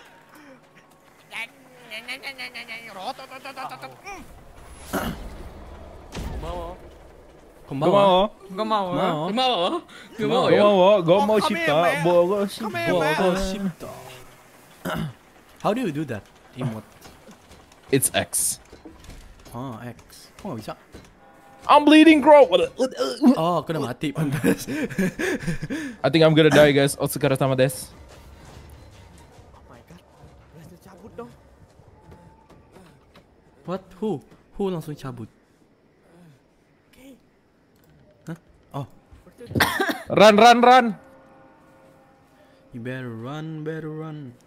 Gue mau. Gak mau. Mau. Gak mau, gak mau Gue ya. mau. Gue mau Oh, come Shipta. here, man. Bogo Shipta. Come here, man. Bogo Shipta. How do you do that? Emote. It's X. Oh, X. Kok nggak bisa? I'm bleeding, bro. Oh, aku udah mati, pantas. I think I'm gonna die, guys. Otsukara sama des. Oh my god. Berhasil cabut dong. What? Who? Who langsung cabut? Oke. Hah? Oh, Run, run, run. you better run, better run.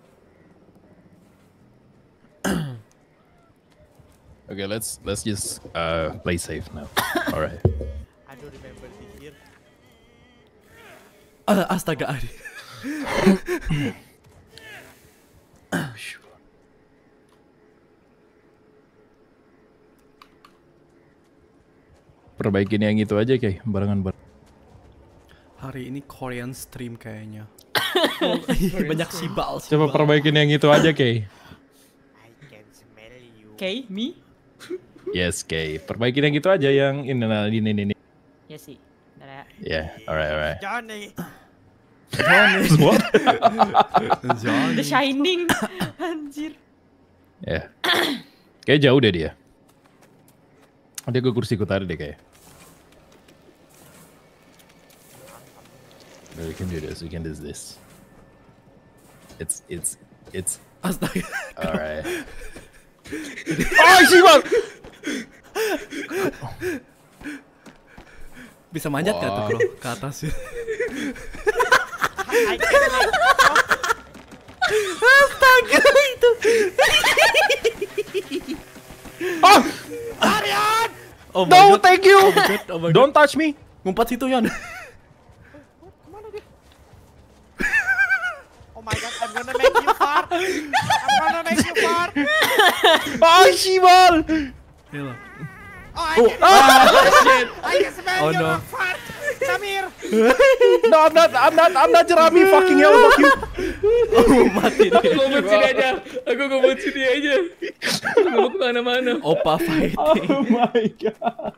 Okay, let's let's just uh play safe now. All right. I don't remember this here. Ah, astaga, Adi. Perbaikin yang itu aja kayak barengan bar. Hari ini Korean stream kayaknya. Banyak sibal, Coba sibal. perbaikin yang itu aja kayak. I can smell you. Okay, me? Yes, kayak perbaikin yang itu aja yang ini nah, ini ini. ini. Ya sih. Bentar ya. Yeah, alright, alright. Johnny. What? The Shining. Anjir. Ya. Kayak jauh deh dia. Dia ke kursi tarik deh kayak. No, we can do this. We can do this. It's it's it's Astaga. alright. Oh, Shival! Bisa manjat nggak tuh, Wow. bro? Ke atas. I can like. Astaga, itu. Oh! Oh my No, god. thank you! Oh my god, oh my god. Don't touch me! Ngumpat situ, Yon. Oh my god, I'm gonna make you fart. I'm gonna make you fart. Oh, Shival! Gila. Oh, I Oh, can, ah. I can smell Oh, your no. fart. Come here. No, I'm not, I'm not, I'm not Jeremy, fucking hell, fuck you! Oh, mati dia. Aku ngomong sini aja. Aku ngomong sini aja. Aku nggak mau kemana-mana. Opa fighting. Oh my god.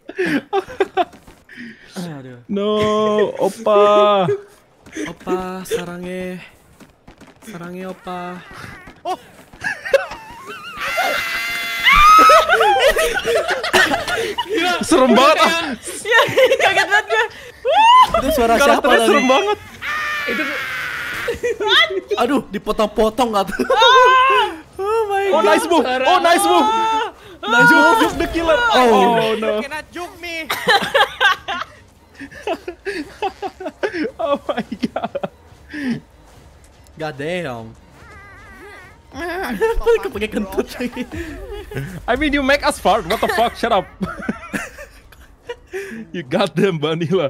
Aduh. No, Opa. Opa, sarangnya. Sarangnya Opa. Serem banget ah. Kaget banget gue. Itu suara siapa Karakternya tadi? serem banget. Itu Aduh, dipotong-potong nggak tuh? Oh my Oh, god. nice move. Oh, nice move. Nice Juke, juke the killer. Oh, no. You cannot juke me. Oh my god. God damn. Kepake kentut lagi. I mean, you make us fart. What the fuck? Shut up. You goddamn vanilla.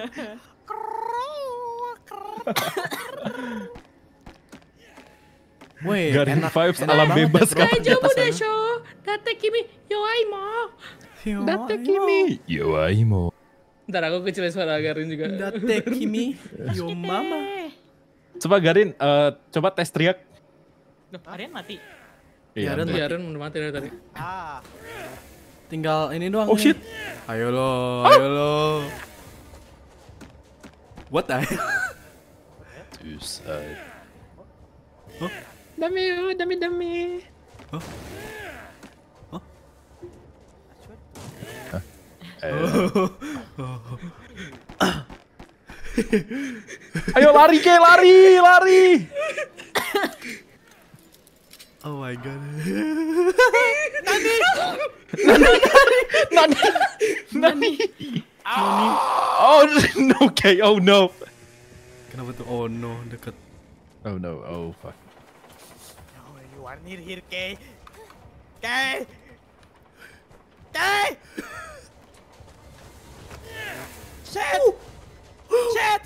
Weh, Garing enak, vibes enak alam banget bebas ya, bro. kan. Di atas sana. Desho. Date kimi yoaimo. Yo, Date ayo. kimi. Yo, aimo. Ntar aku kecilin suara Garin juga. Date kimi. Yo mama. Eh. Coba Garin, eh, coba tes teriak. Loh, Aryan mati. Iya, Ren. mati. Iya, Ren udah mati dari tadi. Ah. Tinggal ini doang. Oh nih. shit. Ayo lo, ayo lo. What the hell? Suicide. Dami, oh, dami, dami. Ayo lari ke, lari, lari. Oh my god. Nani. Oh no, Kay. Oh no. Kenapa tuh? Oh no, deket. Oh no. Oh fuck. No, you are near here, Kay. Kay. Kay. Shit. Shit.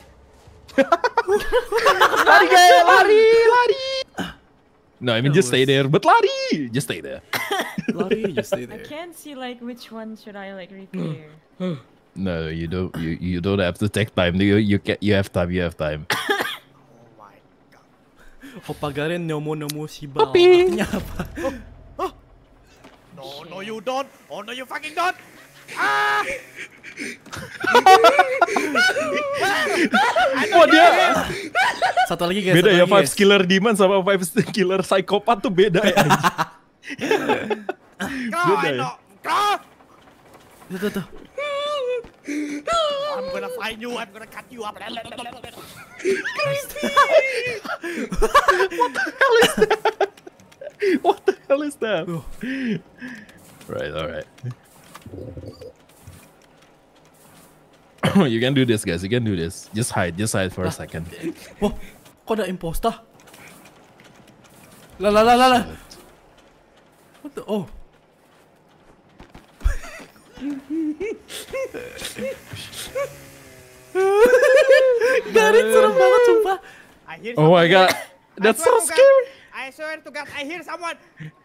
Lari Kay, lari, lari. No, I mean That just stay was- there. But lari, just stay there. Lari, just stay I there. can't see like which one should I like repair. No, you don't. You you don't have to take time. You you can. You have time. You have time. Oh my god. Opa Garin nyomo-nyomo Shiba. Papi. Artinya apa? No, no, you don't. Oh no, you fucking don't. Ah! Wah dia Satu lagi guys. beda satu ya, lagi, vibes guys. killer demon sama vibes killer psikopat tuh beda ya. Beda ya. Tuh, tuh, tuh. I'm gonna find you, I'm gonna cut you up. What the hell is that? Oh. Right, alright. You can do this, guys. You can do this. Just hide, just hide for a second. Wah, kok ada imposter? Lah lah lah lah lah. What the? Oh. Garin serem banget sumpah. I hear Oh my someone. god, that's I so swear to God, scary. I swear to God, I hear someone.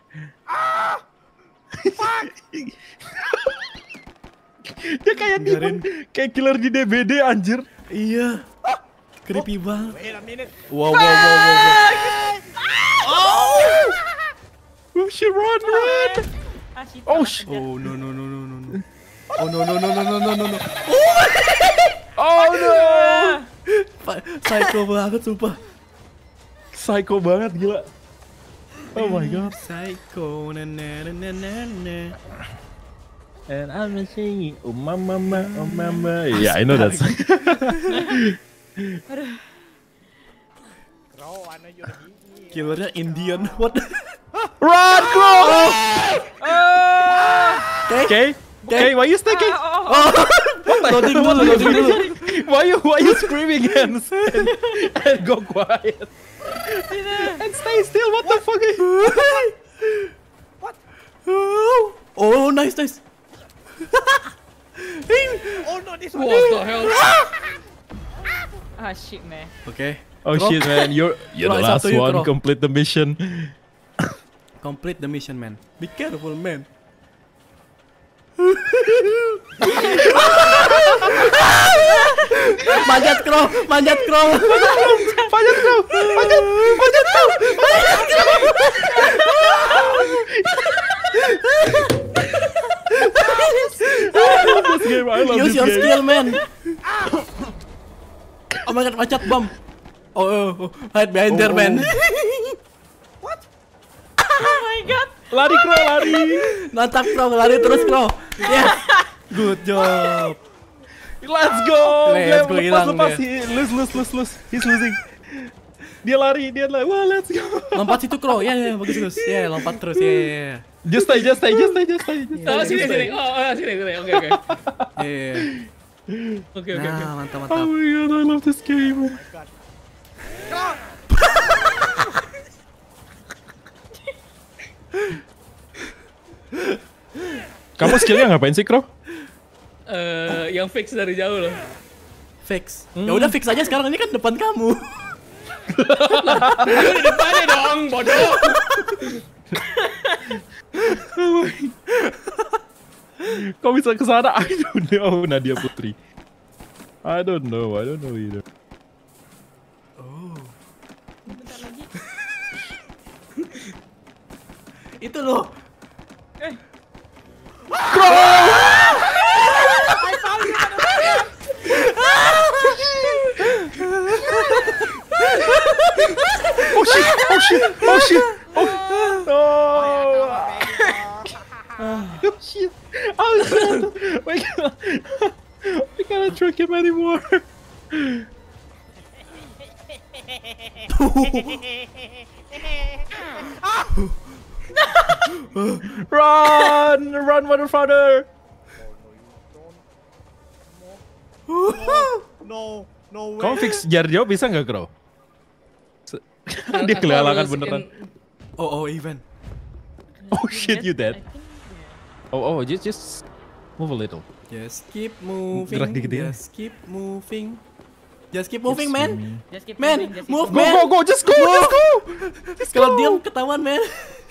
Dia kayak demon, kayak killer di D B D anjir. Iya. Creepy banget. Wait a minute. Wow wow wow wow. wow. Oh shit, run, run. Ah, shit, Oh salah shit. kejar. Oh no no no no no no. Oh no no no no no no no no. Oh no. Pa- Psycho banget sumpah. Psycho banget gila. Oh my god. Psycho na na na na na na. And I'm singing, oh mama, mama, oh mama. Yeah, I know that song. Bro, I know you're here. Killernya Indian. What? Run, Crow! Okay. Okay, okay, why you sticking? Oh. Loading dulu, loading dulu. Why you, why you screaming and, and, and go quiet? And stay still, what the fuck? What? Oh, nice, nice. Oh no, this one. What the hell? Ah, shit, man. Okay. Oh Crow, shit, man, you're you're the Crow, it's up last to you, one. Crow. Complete the mission. Complete the mission, man. Be careful, man. Manjat, Crow, manjat, Crow. Panjat Crow, panjat, panjat Crow. I love this game. I love Use this your game. skill, man. Oh my god, manjat bom. Oh, oh, oh, hide behind there, man. Oh my god. Lari Crow, lari. Nantap, Crow, lari terus, Crow. Yes. Good job. Let's go. Let's go, lepas, hilang lepas, dia. he, lose, lose, lose, lose. He's losing. Dia lari, dia lari. Wah, let's go. Lompat situ, Crow. Ya, ya, bagus, bagus. Ya, lompat terus. Ya, ya, ya. Just stay, just stay, just stay, just stay. Just stay. Oh, sini, sini. Oh, oh, sini, sini. Oke, oke. Ya, ya, ya. Oke, oke, oke. Nah, mantap, Oh mantap. my god, I love this game. Kamu skillnya ngapain sih, Crow? Eh, yang fix dari jauh loh. Fix. Ya udah fix aja sekarang, ini kan depan kamu. Lu di depannya dong, bodoh. Kok bisa ke sana? I don't know, Nadia Putri. I don't know, I don't know either. Bentar lagi. Itu loh. Oh shit! Oh shit! Oh shit! Oh, oh. Oh shit! Oh shit! We cannot, we cannot track him anymore. Run! Run, motherfucker! No, no way. Kamu fix jarak jauh bisa nggak, Crow? Se- Dia Aku kelalangan harus beneran. in- Oh, oh, even. Oh shit, you dead. I think, yeah. Oh, oh, just, just move a little. Just keep moving. Gerak dikit ya. Just keep moving. Just keep moving, man. Just keep Man, moving, just keep move, Go, man. go, go, just go, just go! Just Kalau go! diam ketahuan, man.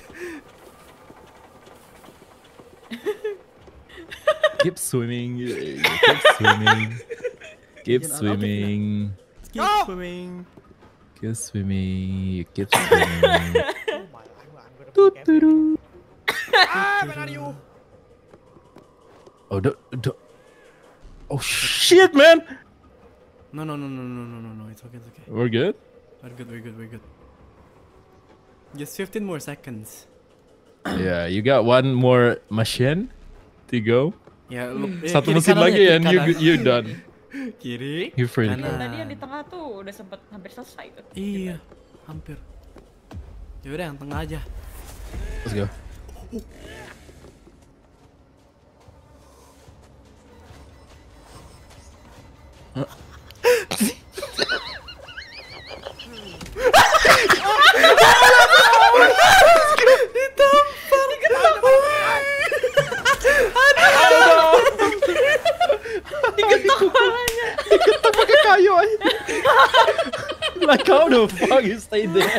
Keep swimming, keep swimming, keep swimming, Keep swimming. keep swimming, keep swimming. Oh my, I'm, I'm gonna be careful. Ah, where are you? Oh, do, do. Oh shit, man. No, no, no, no, no, no, no, no. It's okay, it's okay. We're good. We're good, we're good, we're good. Just fifteen more seconds. Yeah, you got one more machine to go. Ya, lu, eh, Satu kiri mesin kanan lagi ya, and kiri you kanan. you done. Kiri. You free. Kanan. Tadi yang di tengah tuh udah sempet hampir selesai tuh. Iya, hampir. Ya udah yang tengah aja. Let's go. Pakai kayu aja. Like how the fuck you stay there?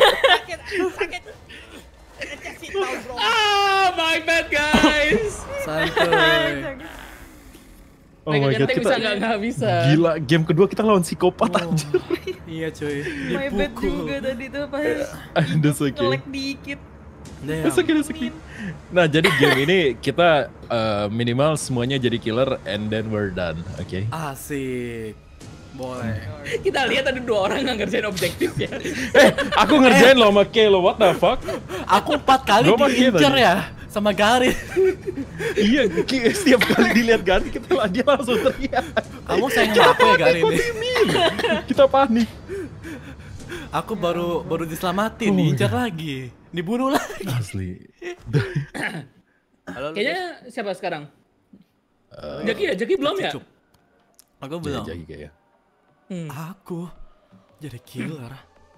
Ah, my bad guys. Santai. Oh my god, Kita bisa nggak kita nggak bisa. gila. Game kedua kita lawan psikopat anjir. Iya cuy, My bad dipukul. juga tadi tuh pas That's okay. nge-lag dikit. Damn. That's okay, that's okay. Nah, jadi game ini kita uh, minimal semuanya jadi killer and then we're done, oke? Okay? Asik. Boleh. Kita lihat ada dua orang yang ngerjain objektif ya. Eh, aku ngerjain lo sama Kay lo, what the fuck? Aku empat kali Gua mah gitu diincer aja. ya sama Garin. Iya, Ki, setiap kali dilihat Garin kita dia langsung teriak. Kamu sayang sama aku ya Garin nih. Kita panik. Aku baru baru diselamatin, Oh, diincar iya. lagi, dibunuh lagi. Asli. Halo, Kayaknya siapa sekarang? Jaki ya, Jaki belum ya? Cukup. Aku belum. Jadi kayak. Hmm. Aku jadi killer.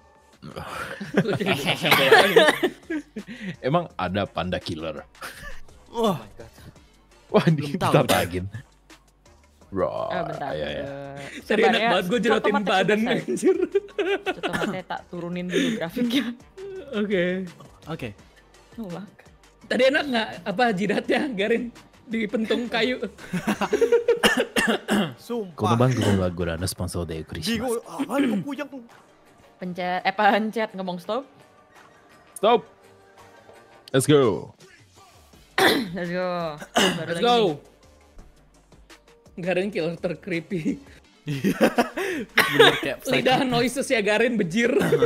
Emang ada panda killer? Wah, Wah, ini Belum tahu. kita tagin. Bro, Ah, bentar. ya, ya. Eh, Tadi sabar enak ya. banget gue jerotin Contoh badan mata anjir. Contoh matanya tak turunin dulu grafiknya. Oke. oke. Nolak. Tadi enak nggak apa jidatnya Garin di pentung kayu? Sumpah. この番組はご覧のスポンサーでお送りします。 Bingung. Apaan kok kuyang? Pencet, eh pencet ngomong stop. Stop. Let's go. Let's go. Baru Let's lagi go. nih. Garin killer tercreepy. Bener kayak Lidah noises ya Garin bejir.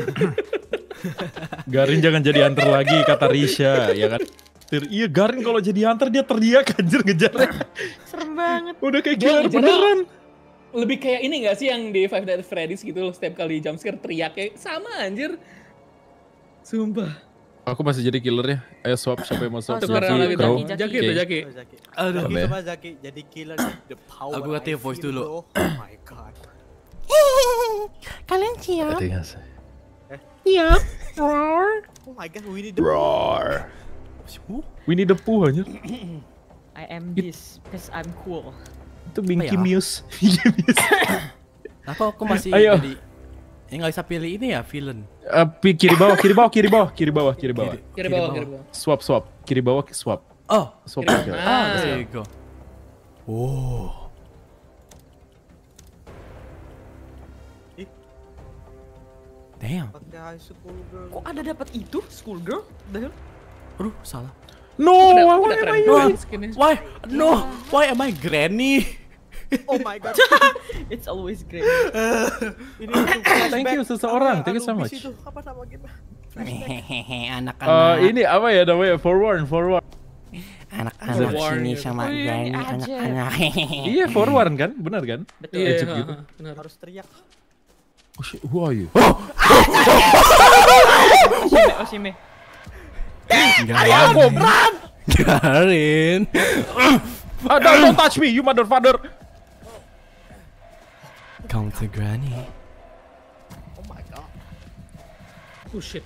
Garin jangan jadi hunter lagi kata Risha, ya kan? Ter- iya Garin kalau jadi hunter dia teriak anjir ngejarnya. Serem banget. Udah kayak Gua killer ngejarnya beneran. Lebih kayak ini gak sih yang di Five Nights at Freddy's gitu loh, setiap kali jumpscare teriaknya sama anjir. Sumpah. Aku masih jadi killer ya. Ayo swap siapa yang mau swap? Oh, Sekarang Jaki, lagi Crow. Jaki, Jaki tuh Oke. Jaki. Oh, Zaki. Aduh. Zaki Apa ya? sama Zaki jadi killer the power. Aku ganti I voice feel, dulu. bro. Oh my god. Kalian siap? Berarti nggak sih? Siap. Roar. Oh my god, we need the Roar. We need the poo aja. I am this because I'm cool. Itu Minky ya? Muse. Minky Muse. Aku aku masih Ayo. jadi ya nggak bisa pilih ini ya villain. Eh, pi- kiri bawah, kiri bawah, kiri bawah, kiri bawah, kiri bawah. Kiri bawah, kiri bawah. Swap, swap. Kiri bawah, swap. Oh, Swap. Kiri aja. bawah. ah, Ah. there you go. Oh. Ih. Damn. pakai high school girl. Kok ada dapat itu schoolgirl? The hell? Aduh, salah. No, Udah, why udah am keren I No, banget skinnya. why? No, why am I Granny? Oh my god. It's always great. Ini untuk flashback. Thank you seseorang. Apa, Thank you so Anubis much. itu, apa nama game? Hehehe, Eh, anak-anak. ini apa ya namanya? Forward, forward. Anak-anak Warn sini gitu. sama Wih, Granny, aja. anak-anak. Hehehe. Iya, forward kan? Benar kan? Betul. Iya, Ejek gitu. ha, ha, benar. Harus teriak. Oh shit, who are you? Oshime, Oshime. Garin. Garin. Ah, don't, don't touch me, you mother father. Come to Granny. Oh my god. Oh shit.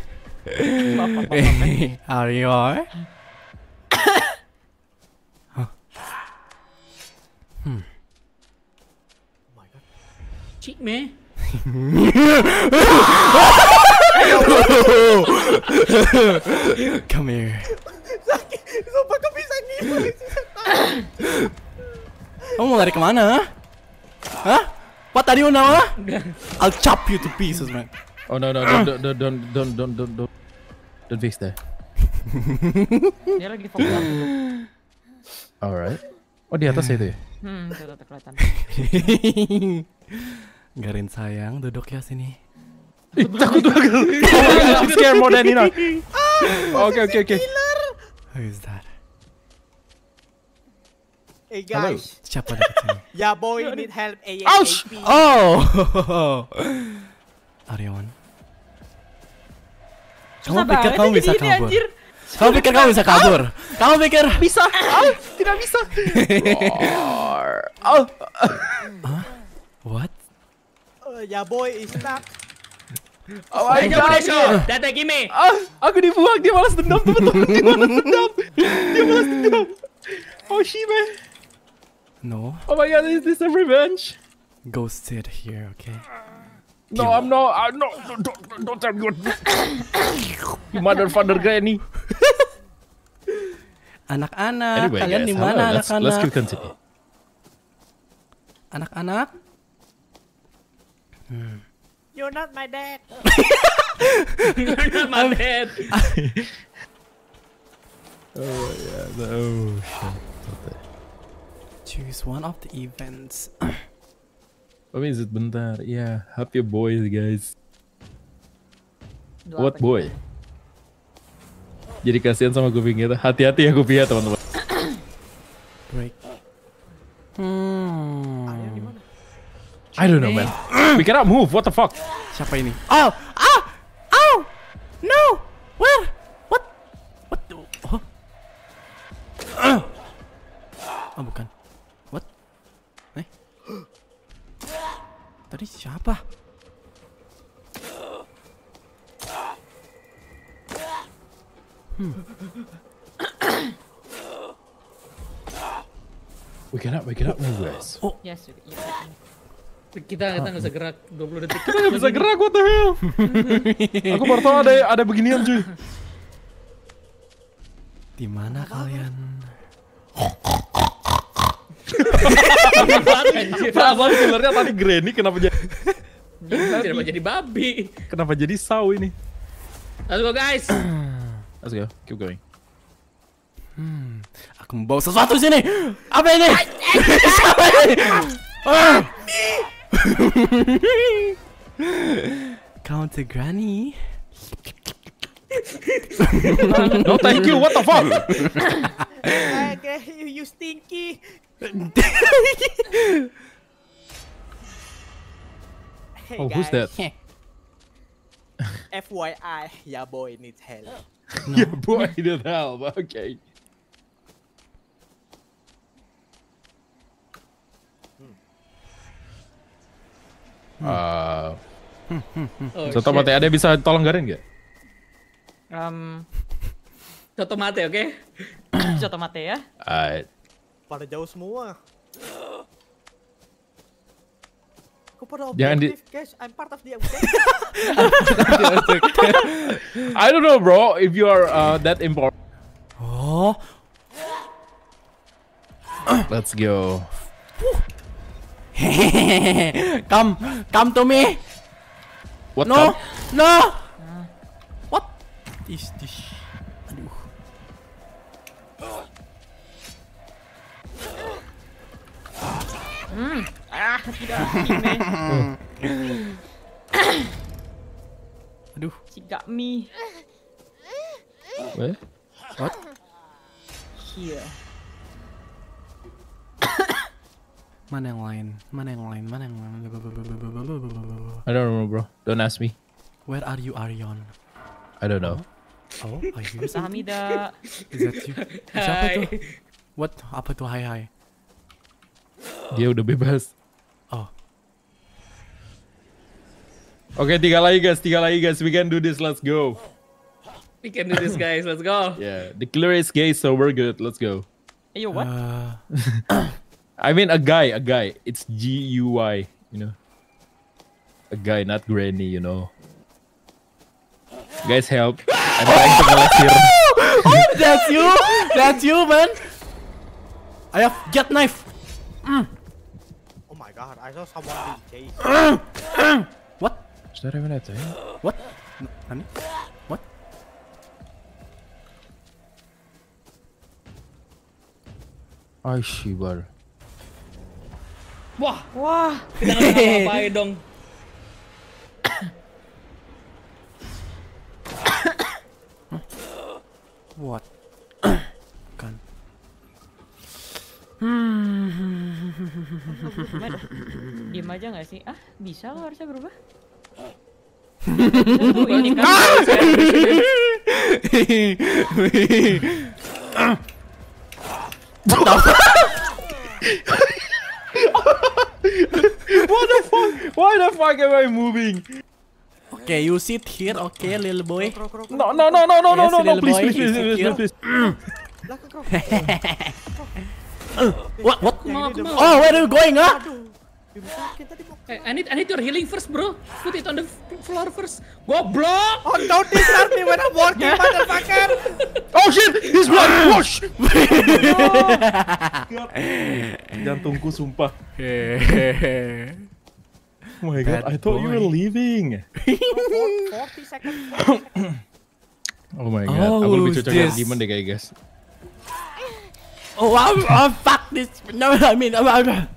Are you alright? Oh my god. Cik me. Come here. Sumpah kok bisa gitu. Kamu mau lari kemana? Hah? What tadi nama? I'll chop you to pieces, man. Oh no no don't don't don't don't don't don't don't don't, don't fix that. Dia lagi fokus. Alright. Oh, di atas itu ya? Hmm, tuh, tuh, kelihatan. Garin sayang, duduk ya sini. Ih, takut banget. I'm scared more than Nina. Oke, oke, oke. Who is that? Hey Halo. guys, Siapa dekat sini? ya boy need help Ouch! A S A P. Oh, Arion. Kamu Susah pikir banget kamu sih bisa jadi ini, kabur? anjir. Kamu pikir kamu bisa kabur? Kamu pikir Bisa. Ah, tidak bisa. Oh. What? Uh, ya boy is stuck. Oh my Ayo, god. Show. Data Kimi. Ah, aku dibuang. Dia malas dendam, teman-teman. Dia malas dendam. Dia malas dendam. Oh, she man. No, Oh my god, is this a revenge? go sit here, okay? No, I'm not. I'm not. Don't, don't, don't tell me what. You mother, father, granny. Anak-anak, Anyway, kalian guys, di hello. mana Let's, let's anak-anak? keep continue. Anak-anak? You're not my dad. My bad. Oh yeah. Oh shit. Choose one of the events. What is it? Bentar. Yeah, happy boys, guys. Dua What apa boy? Jadi kasihan sama kuping kita. Hati-hati ya kupingnya, teman-teman. Break. Hmm. I don't know, man. We cannot move. What the fuck? Siapa ini? Oh! Ah! Oh! No! Where? What? What? the- Oh, oh bukan. What? Eh? Tadi siapa? We cannot, we cannot move, guys. Yes, you- you- Kita kita nggak usah gerak dua puluh detik. Kita nggak bisa gerak, what the hell? Aku baru tahu ada ada beginian, cuy. Di mana kalian? Perasaan killernya tadi Granny, kenapa jadi Kenapa jadi babi? kenapa jadi Saw ini? Let's go guys. Let's go, keep going. Aku membawa sesuatu sini. Apa ini? Siapa ini? Ah! Count to Granny. No, thank you. What the fuck? Okay, you, you stinky. Hey Oh, who's guys, that? F Y I, ya boy needs help. Yeah, boy, need help. Okay. Uh, Oh, Soto shit. mate ada bisa tolong garin nggak? Um, Soto mate, oke? Soto mate ya. Alright. Pada jauh semua. Kok pada Jangan di- objektif, guys? I'm part of the objective. I don't know, bro. If you are uh, that important. Oh, Let's go. come, come to me. What? No, the- no. What is this? Aduh. Ah, tidak ini. Aduh. Tidak me What? What? here. Mana yang lain? Mana yang lain? Mana yang lain? I don't know, bro. Don't ask me. Where are you, Arion? I don't know. Oh, are you? Sahamida. Is that you? Siapa Hai. tuh? What? Apa tuh? Hai hai. Dia udah bebas. Oh, Oke, tiga lagi guys, tiga lagi guys. We can do this. Let's go. We can do this guys, let's go. Yeah, the killer is gay, so we're good. Let's go. Ayo, what? uh, I mean a guy, a guy. It's G U Y, you know. A guy, not Granny, you know. Guys, help! I'm trying to collect here. oh, that's you? That's you, man. I have jet knife. Oh my god, I saw someone being chased. What? Is that even a thing? What? Nani? What? Ay, shibar. Wah, Wah. kita nggak bisa ngapain dong. What? Kan. Gimana? Diem aja nggak sih? Ah, bisa lo harusnya berubah. Oh, ini kan. What the fuck? Why the fuck am I moving? Okay, you sit here, okay, little boy. No, no, no, no, no, no, Yes, no, no, little please, boy, please, please, is it please, here? please. What? What? Come on, come on. Oh, where are you going, huh? Eh, I need, I need your healing first, bro. Put it on the f- floor first. Goblok! Oh, don't disturb me when I'm working, motherfucker. Oh shit, he's blind. Wash. Jantungku sumpah. Oh my god, Bad I thought you were boy. leaving. forty seconds. Oh my god, Oh, aku lebih cocok this. jadi demon deh kayak guys. Oh, wow, oh, fuck this. No, I mean, I'm, I'm,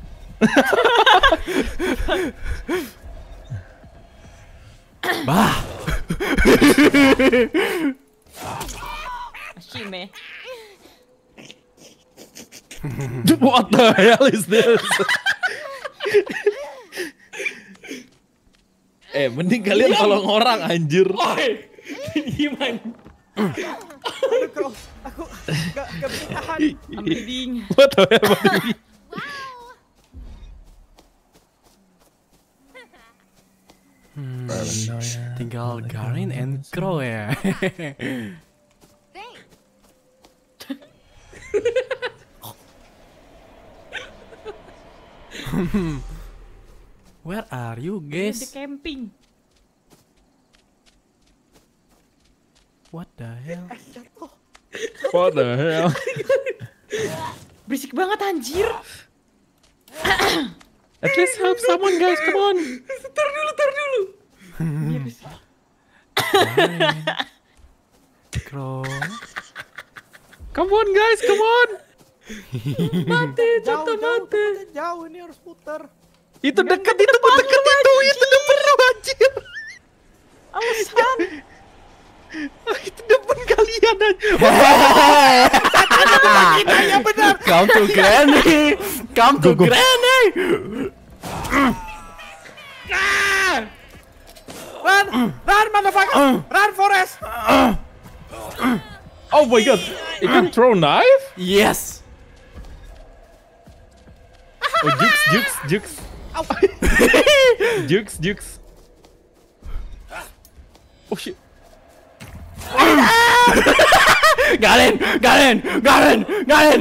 bah. Ashime. What the hell is this? Eh, mending kalian tolong orang anjir. Oi! Gimana? Aduh, Crow. Aku gak, gak bisa tahan. I'm bleeding. What the hell? Tinggal Garin and Crow ya. Thanks. Where are you Di guys? camping. What the hell? What the hell? Berisik banget anjir. At least help someone guys, come on. Tar dulu, tar dulu. Crow. Come on guys, come on. Mati, Jauh, contoh jauh, mati. tempatnya jauh, ini harus putar. Itu dekat, itu dekat itu, itu depan lu anjir. Alasan. Itu depan kalian aja. Come to Granny. Come to Granny. Run! Run, motherfucker! Run, Forest! Oh my god, you can throw knife? Yes. Oh, jukes, jukes, jukes. Jukes, jukes. Oh shit. Garen, Garen, Garen, Garen.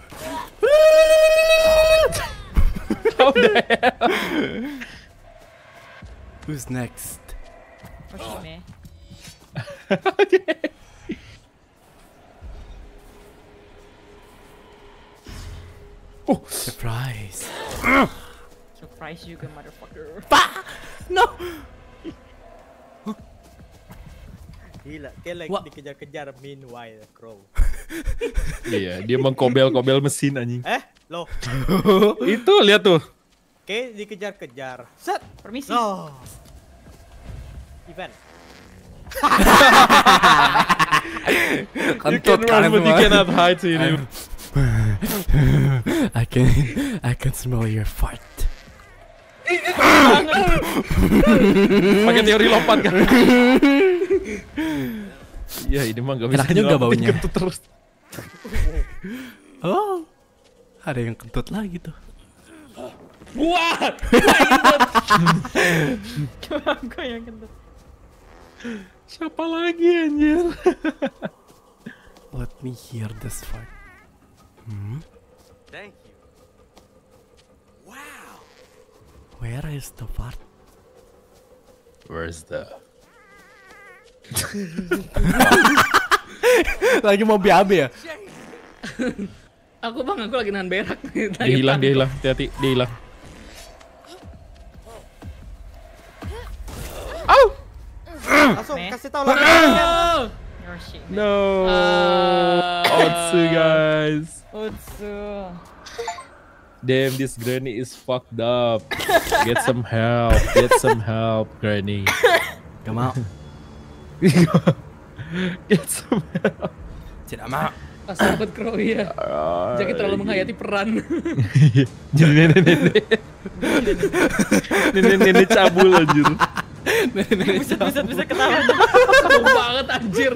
How the hell? Who's next? Ashime. Oh, Surprise. Surprise juga motherfucker. No. Gila, kayak lagi Wah. dikejar-kejar meanwhile, Crow. iya, dia mengkobel-kobel mesin anjing. Eh, loh, Itu lihat tuh. kayak dikejar-kejar. Set! Permisi. No! Event. You can run but you cannot hide sih ini. I can, I can smell your fart. Pakai teori lompat kan. Iya, ini mah gak bisa Enak juga nyelamatin baunya. kentut terus. Oh, ada yang kentut lagi tuh. Wah! Gue yang kentut. Siapa lagi anjir? Let me hear this fart. Hmm? Thank you. Wow! Where is the fart? Where's the Lagi mau B A B ya? Aku bang, aku lagi nahan berak. Dia hilang, dia hilang. Hati-hati, dia hilang. Langsung, Meh. kasih tau lah. Oh! Your shit. No. Ah. Otsu guys. Utsu. Damn, this granny is fucked up. Get some help. Get some help, granny. Gak mau. Get some help. Tidak mau. Sahabat Crow ya. Jaki terlalu menghayati peran. Jadi nenek-nenek. Nenek-nenek cabul anjir. Bisa bisa ketawa. Seru banget anjir.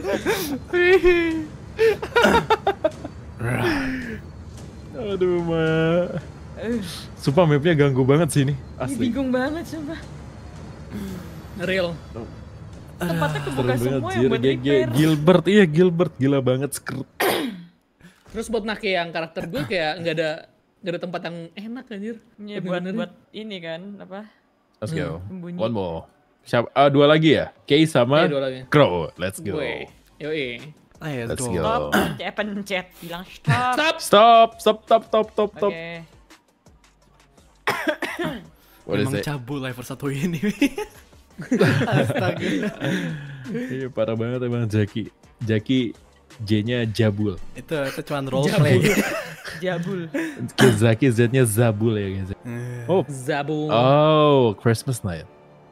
Aduh, Ma. Sumpah mapnya ganggu banget sih ini. Ih, Asli. bingung banget sumpah. Real. Tempatnya kebuka Serem semua banget, yang buat Jir. G G. repair. Gilbert, iya Gilbert. Gila banget. Skrt. Terus buat Nake yang karakter gue kayak nggak ada nggak ada tempat yang enak anjir. Ya Buat buat benerin. buat ini kan apa? Let's go. Sembunyi. One more. Siapa? Ah, dua lagi ya? Kay sama Iya, dua lagi. Crow. Let's go. Gue. Yoi. Let's Let's go. go. Stop. Pencet pencet bilang stop. Stop. Stop, stop, stop, stop, stop, stop. Oke. What is Emang it? cabul level satu ini. Iya, parah banget emang Jaki. Jaki J-nya Jabul. itu itu cuma roleplay. Jabul. Zaki Z-nya Zabul ya guys. Oh, Zabu. oh, Christmas night.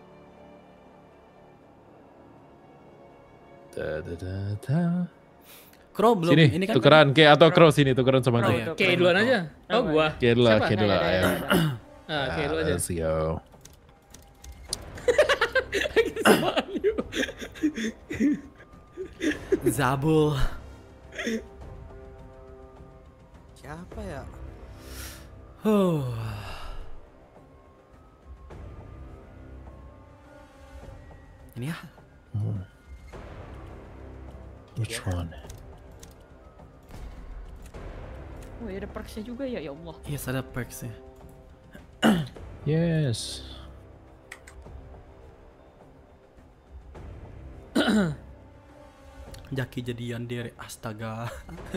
Da, da, da, da. Crow belum Sini, ini kan. tukeran Kay atau Crow sini tukeran sama Crow Kay. ya. Kayak duluan aja. Oh gua. Kay dulu, Siapa? Kay dulu. Nggak, Ayo. nggak, nggak, nggak, nggak. Ah, kayak Ah, lu aja. let's go. Zabul. Siapa ya? Huh. Ini ya. Which one? Oh, ya ada perksnya juga ya, ya Allah. Yes, ada perks ya. Yes. Jaki jadian diri, astaga.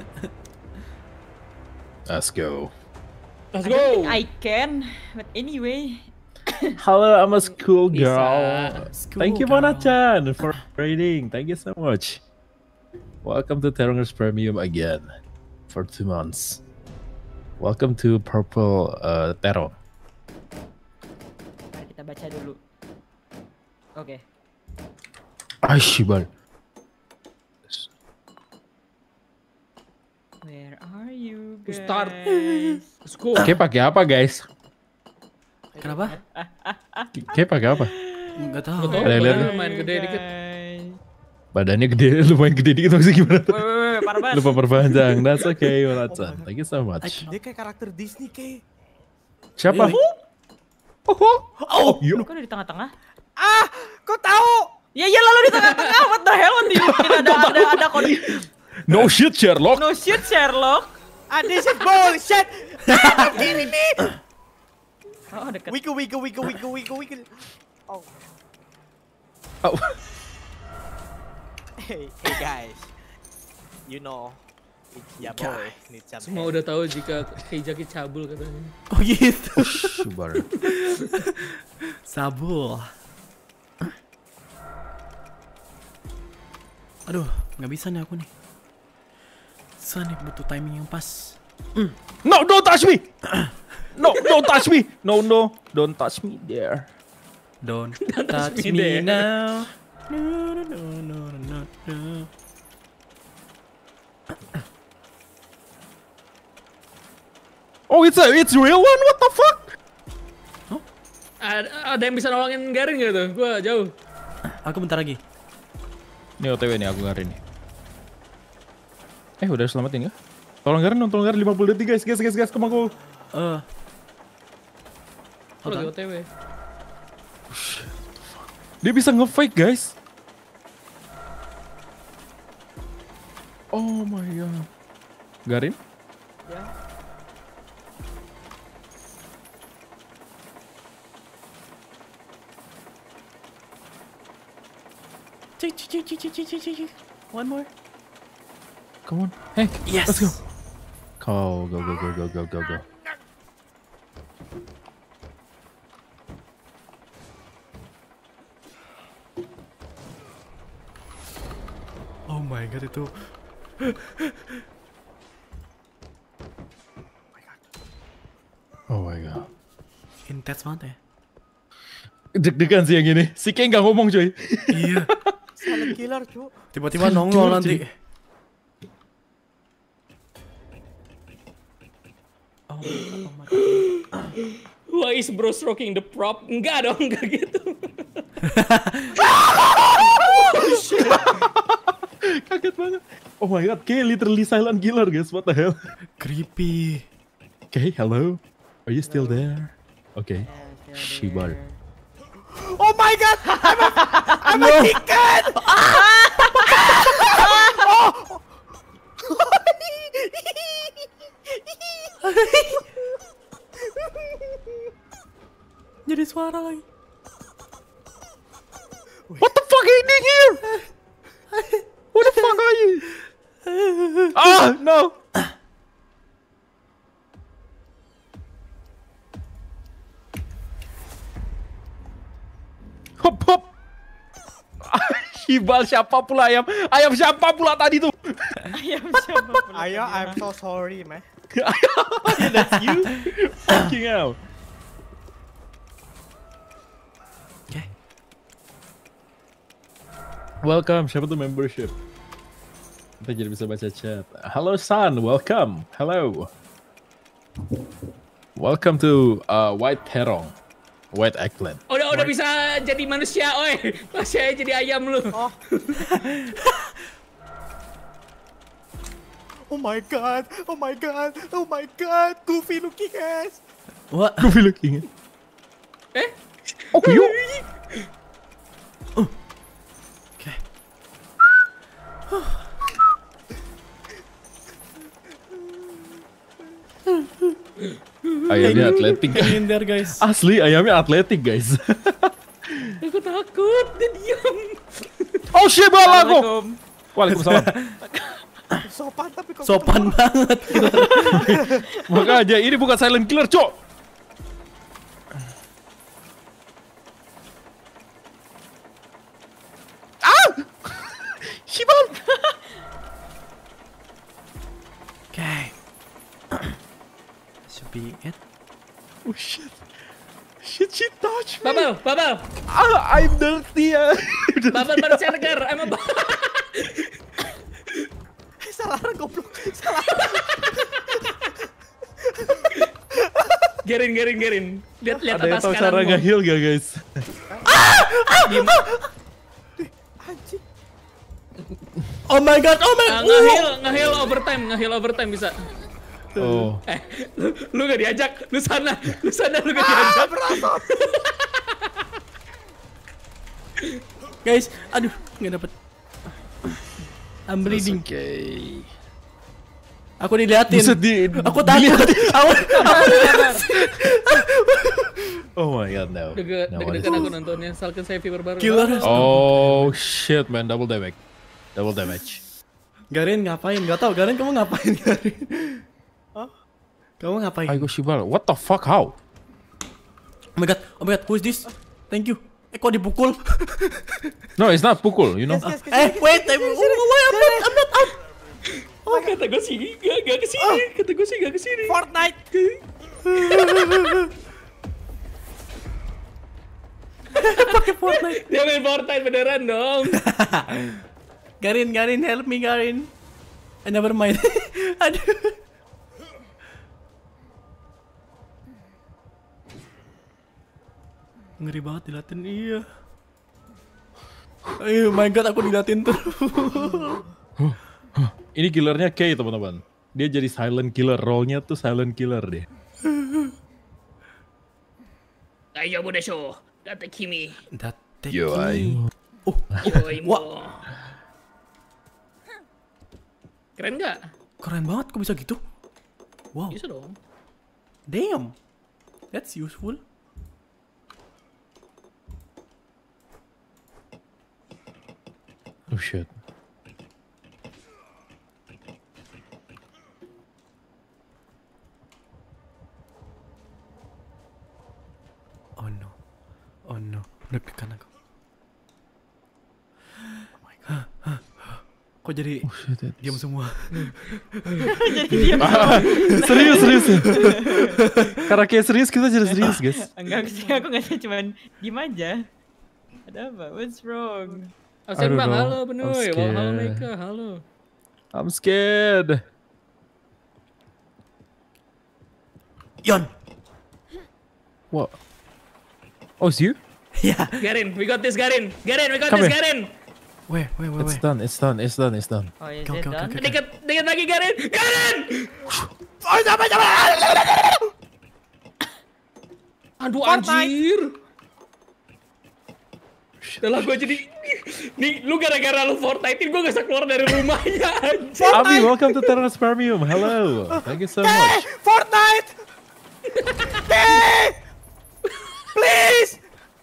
Let's go. Let's I don't think go. I can, but anyway. Hello, I'm a school Bisa. girl. School Thank you, girl. Mona-chan, for raiding. Thank you so much. Welcome to Terror's Premium again for two months. Welcome to Purple uh, Terror. Mari kita baca dulu. Oke. Aishibar. Where are you guys? Start. Let's go. Kayak pakai apa, guys? Kenapa? Kayak pakai apa? Enggak tahu. Betul. Ada yang lihat Badannya lumayan gede dikit. Badannya gede, lumayan gede dikit maksudnya gimana tuh? Wait, wait, wait, parah banget. Lupa perpanjang. That's okay, Mona-chan. Thank you so much. Dia kayak karakter Disney kayak. Siapa? Really? Oh, yo. Kok ada di tengah-tengah? Ah, kok tahu? Ya iya lalu di tengah-tengah. What the hell? What do you mean? Ada ada ada kode. No shit, Sherlock. No shit, Sherlock. Ah, this is bullshit. I'm kidding me. Oh, dekat. Wiggle, wiggle, wiggle, wiggle, wiggle, wiggle. Oh, Oh. hey, hey guys. You know, it's ya boy. Need some Semua help. udah tahu jika Keijaki cabul katanya. Oh gitu. Shubar. Sabul. Aduh, nggak bisa nih aku nih. Susah nih, butuh timing yang pas. No, don't touch me. No, don't touch me. No, no, don't touch me there. Don't touch me me there. now. No, no, no, no, no, no. Oh, it's a, it's real one. What the fuck? Ada, ada yang bisa nolongin Garin gak tuh? Gua jauh. Aku bentar lagi. Ini O T W nih aku ngarin nih. Eh, udah selamatin nggak? Tolong Garin dong, tolong Garin lima puluh detik guys, guys, guys, guys, come on, go. Eh, Aku lagi O T W. Dia bisa nge-fake guys. Oh my god. Garin? Ya. cik, cik, cik, cik, cik, cik, cik, cik. One more. Come on. Hey, Yes. let's go. Go, go, go, go, go, go, go, go. Oh my god itu. Intens banget ya. Deg-degan sih yang ini. Si Kay nggak ngomong coy. Iya. Silent killer, cu. Tiba-tiba nongol nanti. Oh, oh my God. Why is bro stroking the prop? Enggak dong, enggak gitu. Kaget banget. Oh my god, Kay literally silent killer guys. What the hell? Creepy. Kay, hello? Are you still there? Okay. Shibal. Oh my god! I'm a, I'm a chicken! Jadi suara lagi. What the fuck are you doing here? Who the fuck are you? Ah, no! Hop hop. Shibal siapa pula ayam? Ayam siapa pula tadi tuh? Ayam siapa pula? Ayo, I'm so sorry, man. That's you? Fucking hell. Okay. Welcome, siapa tuh membership? Kita jadi bisa baca chat. Hello San, welcome. Hello. Welcome to uh, White Terong. White eggplant. Udah udah bisa jadi manusia, oi. Masih aja jadi ayam lu. Oh. Oh my god, oh my god, oh my god, Goofy looking ass. What? Goofy looking. Eh? Oh, yuk. Okay. Ayamnya atletik. Hang in there, guys. Asli ayamnya atletik guys. Aku takut, dia diam. Oh shit, bala aku. Assalamualaikum. Waalaikumsalam. Sopan tapi kok Sopan banget. Makanya ini bukan silent killer, cok. Ah! Shibal. Okay. Should be it. Oh shit. Shit, she touched me. Babel, Babel. Ah, I'm dirty. ah. Babel baru saya dengar. I'm a salah goblok. Salah. Gerin, gerin, gerin. Lihat, lihat Ada yang atas tahu kanan. cara Bang. nge-heal gak guys? Anjing. Oh my god, oh my Ah, god. nge-heal, nge-heal overtime, nge-heal overtime bisa. Oh. Eh, lu, lu gak diajak, lu sana, lu sana, lu gak diajak. Guys, aduh, nggak dapet. I'm bleeding. Okay. Aku diliatin. Buset, di- Aku takut. Aku, aku Oh my god, no. Deg- No, Deg-degan honestly. aku nontonnya, Salken saya viewer baru. Killer. Oh shit man, double damage. Double damage. Garin ngapain? Gak tau. Garin kamu ngapain, Garin? Kamu ngapain? Aigo Shibal, what the fuck, how? Oh my god, oh my god, who is this? Thank you. Eh, kok dipukul? No, it's not pukul, you know. Guys, guys, eh, guys, wait, guys, I'm, guys, oh, wait, I'm not, I'm not out. Oh, kata gue sini, gak, gak kesini. Kata gue sih gak kesini. Fortnite. Pakai Fortnite. Dia main Fortnite beneran dong. Garin, Garin, help me, Garin. I never mind. Aduh. Ngeri banget dilatin, iya. Oh my god, aku dilatin terus. Ini killernya Kay teman-teman. Dia jadi silent killer, role-nya tuh silent killer deh. Ayo bude show, date kimi. Date Yo, Kimi. ay. Oh, Yo imo. wah, Keren gak? keren banget, kok bisa gitu? Wow, Bisa dong. damn. That's useful. Oh shit. Oh no. Oh no. Deg-degan aku. Oh my god. Kok jadi Oh shit. it's- diam semua? Jadi dia serius serius. Karena kayak serius kita jadi serius guys. enggak sih, aku nggak sih, cuman diem aja. Ada apa? What's wrong? Absen don't bang, know. halo Benoy. I'm Halo scared. Meka, halo. I'm scared. Yon. What? Oh, it's you? Ya. Garin, we got this Garin. Garin, we got Come this here. Garin. Weh, weh, weh, It's weh. done. It's done. It's done. It's done. Oh, is Oke, it oke, oke, done? oke. Dikit, dikit lagi Garin. Garin! Aduh anjir. Setelah gue jadi nih, lu gara-gara lu Fortnite gue gak bisa keluar dari rumahnya anjir. Abi, welcome to Terraspermium. Hello. Thank you so much. Fortnite! Hey! Please!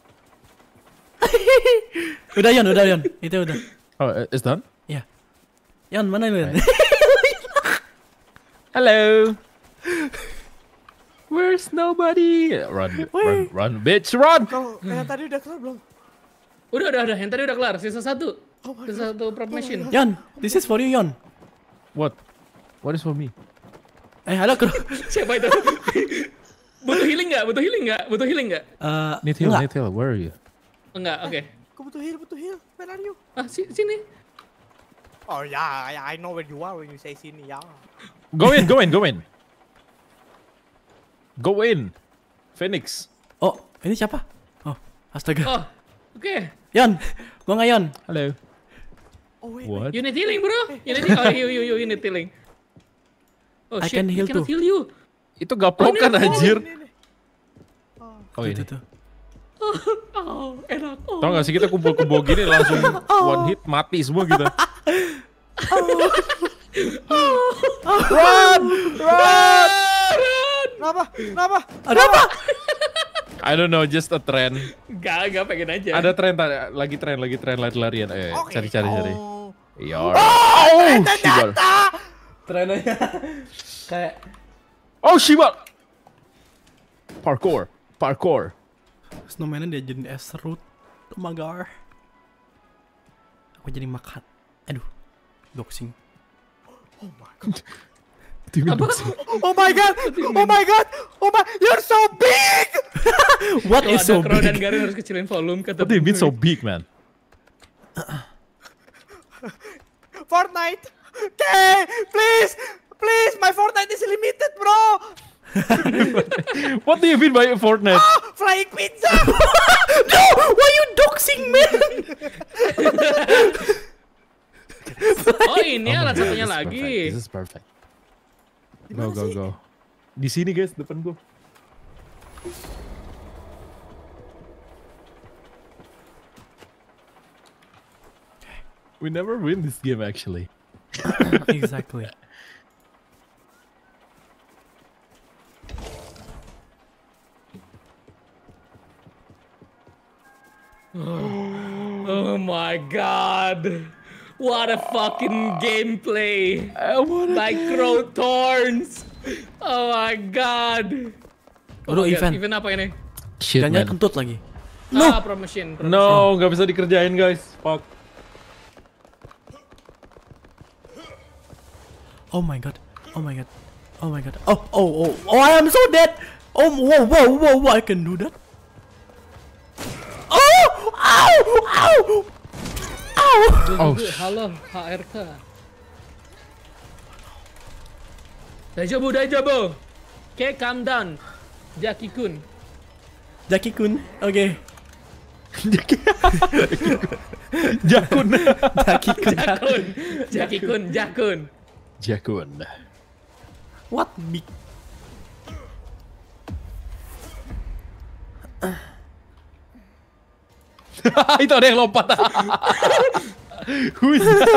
Udah Yon, udah Yon. Itu udah. Oh, it's done? Ya. Yon, mana Yon? Hello. Where's nobody? Run, run, run, bitch, run! Kalau yang tadi udah kelar belum? Udah, udah, udah. Yang tadi udah kelar. Sisa satu. Sisa satu prop machine. Yon, this is for you Yon. What? What is for me? Eh, halo Kro. Siapa itu? Butuh healing nggak? Butuh healing nggak? Butuh healing nggak? Eh, Need heal, enggak. need heal. Where are you? Enggak, oke. Aku butuh heal, butuh heal. Where are you? Ah, si- sini. Oh ya, yeah, I know where you are when you say sini ya. Go in, go in, go in. Go in. Phoenix. Oh, ini siapa? Oh, astaga. Oh, oke. Yon, gua nggak Yon. Hello. Oh wait, What? You need healing, bro. You need healing. Oh, you, you, you, you need healing. Oh, I shit. can heal I cannot too. heal you. Itu gaplokan anjir. Oh Tuh, ini. tuh, tuh. Oh, enak. Oh. Tau gak sih kita kumpul-kumpul gini langsung one hit mati semua kita. Run! Run! Kenapa? Kenapa? Ada apa? I don't know, just a trend. Gak, gak pengen aja. Ada tren tadi, lagi tren, lagi tren lari-larian. Eh, Oke. cari cari cari. Oh. Yar. Oh, shibar. Trennya kayak Oh, shibar. Parkour, parkour. snowman-nya dia jadi es serut. Oh my god. Aku jadi makan. Aduh. Doxing. Timmy Apa? boxing. Oh my god! Oh my god! Oh my, you're so big! What Kalau is ada so Crow dan big? Garin harus kecilin volume kata What do you mean so Benoy. big, man? Fortnite! Okay, please! Please, my Fortnite is limited, bro! What do you mean by Fortnite? Ah, flying pizza! No! Why you doxing man? Oh, ini Oh my alat God, satunya this is lagi. perfect, This is perfect. Go go go. Di sini guys, depan gua. We never win this game actually. Exactly. Oh my god. What a fucking gameplay. By Crow Thorns. Oh my god. Udah Oh my God, event. Event apa ini? Shit Jangan man. kentut lagi. No. Ah, Pro Machine. Pro No, nggak bisa dikerjain guys. Fuck. Oh my god. Oh my god. Oh my god. Oh, oh, oh. Oh, I am so dead. Oh, whoa, whoa, whoa, whoa. I can do that. Oh! Ow! Ow! Ow! Oh, Machine. Halo, H R K. Daijoubu, daijoubu. Okay, calm down. Jaki-kun. Jackie Kun. Oke. Jakun. Jackie Kun. Jakun. Jaki-kun, Jakun. Jakun. What big? Itu ada yang lompat. Who is that?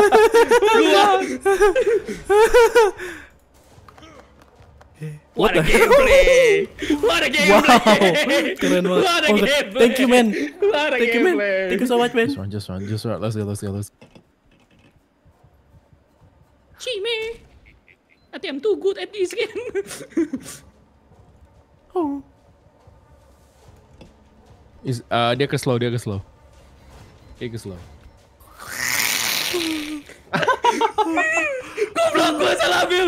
What a gameplay! What a gameplay! Keren banget. What a Oh, gameplay! thank you, man. What a Thank you, man. gameplay! Thank you so much, man. Just run, just run, just run. Let's go, let's go, let's go. Chime! I think I'm too good at this game. Oh. Is, uh, dia ke slow, dia ke slow. Dia ke slow. Aku salah ambil.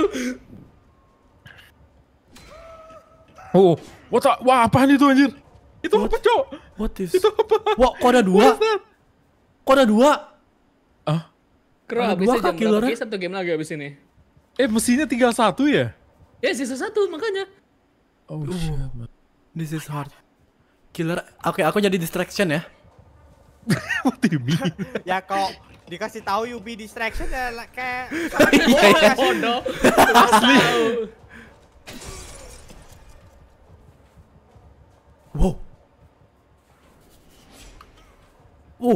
Oh, what the- wah apaan itu anjir? Itu apa, Cok? What is? Itu apa? Wah, kok ada dua? Kok ada dua? Ah, Kro, Ada habisnya dua jam kah berapa? killernya? Kayak satu game lagi habis ini. eh mesinnya tinggal satu ya? Ya, sisa satu, makanya. Oh shit, man. This is hard. Killer. Oke, aku jadi distraction ya. What do you mean? Ya kok dikasih tahu Yubi distraction ya lah, kayak Iya, iya. Bodoh. Asli. Wow. Wow.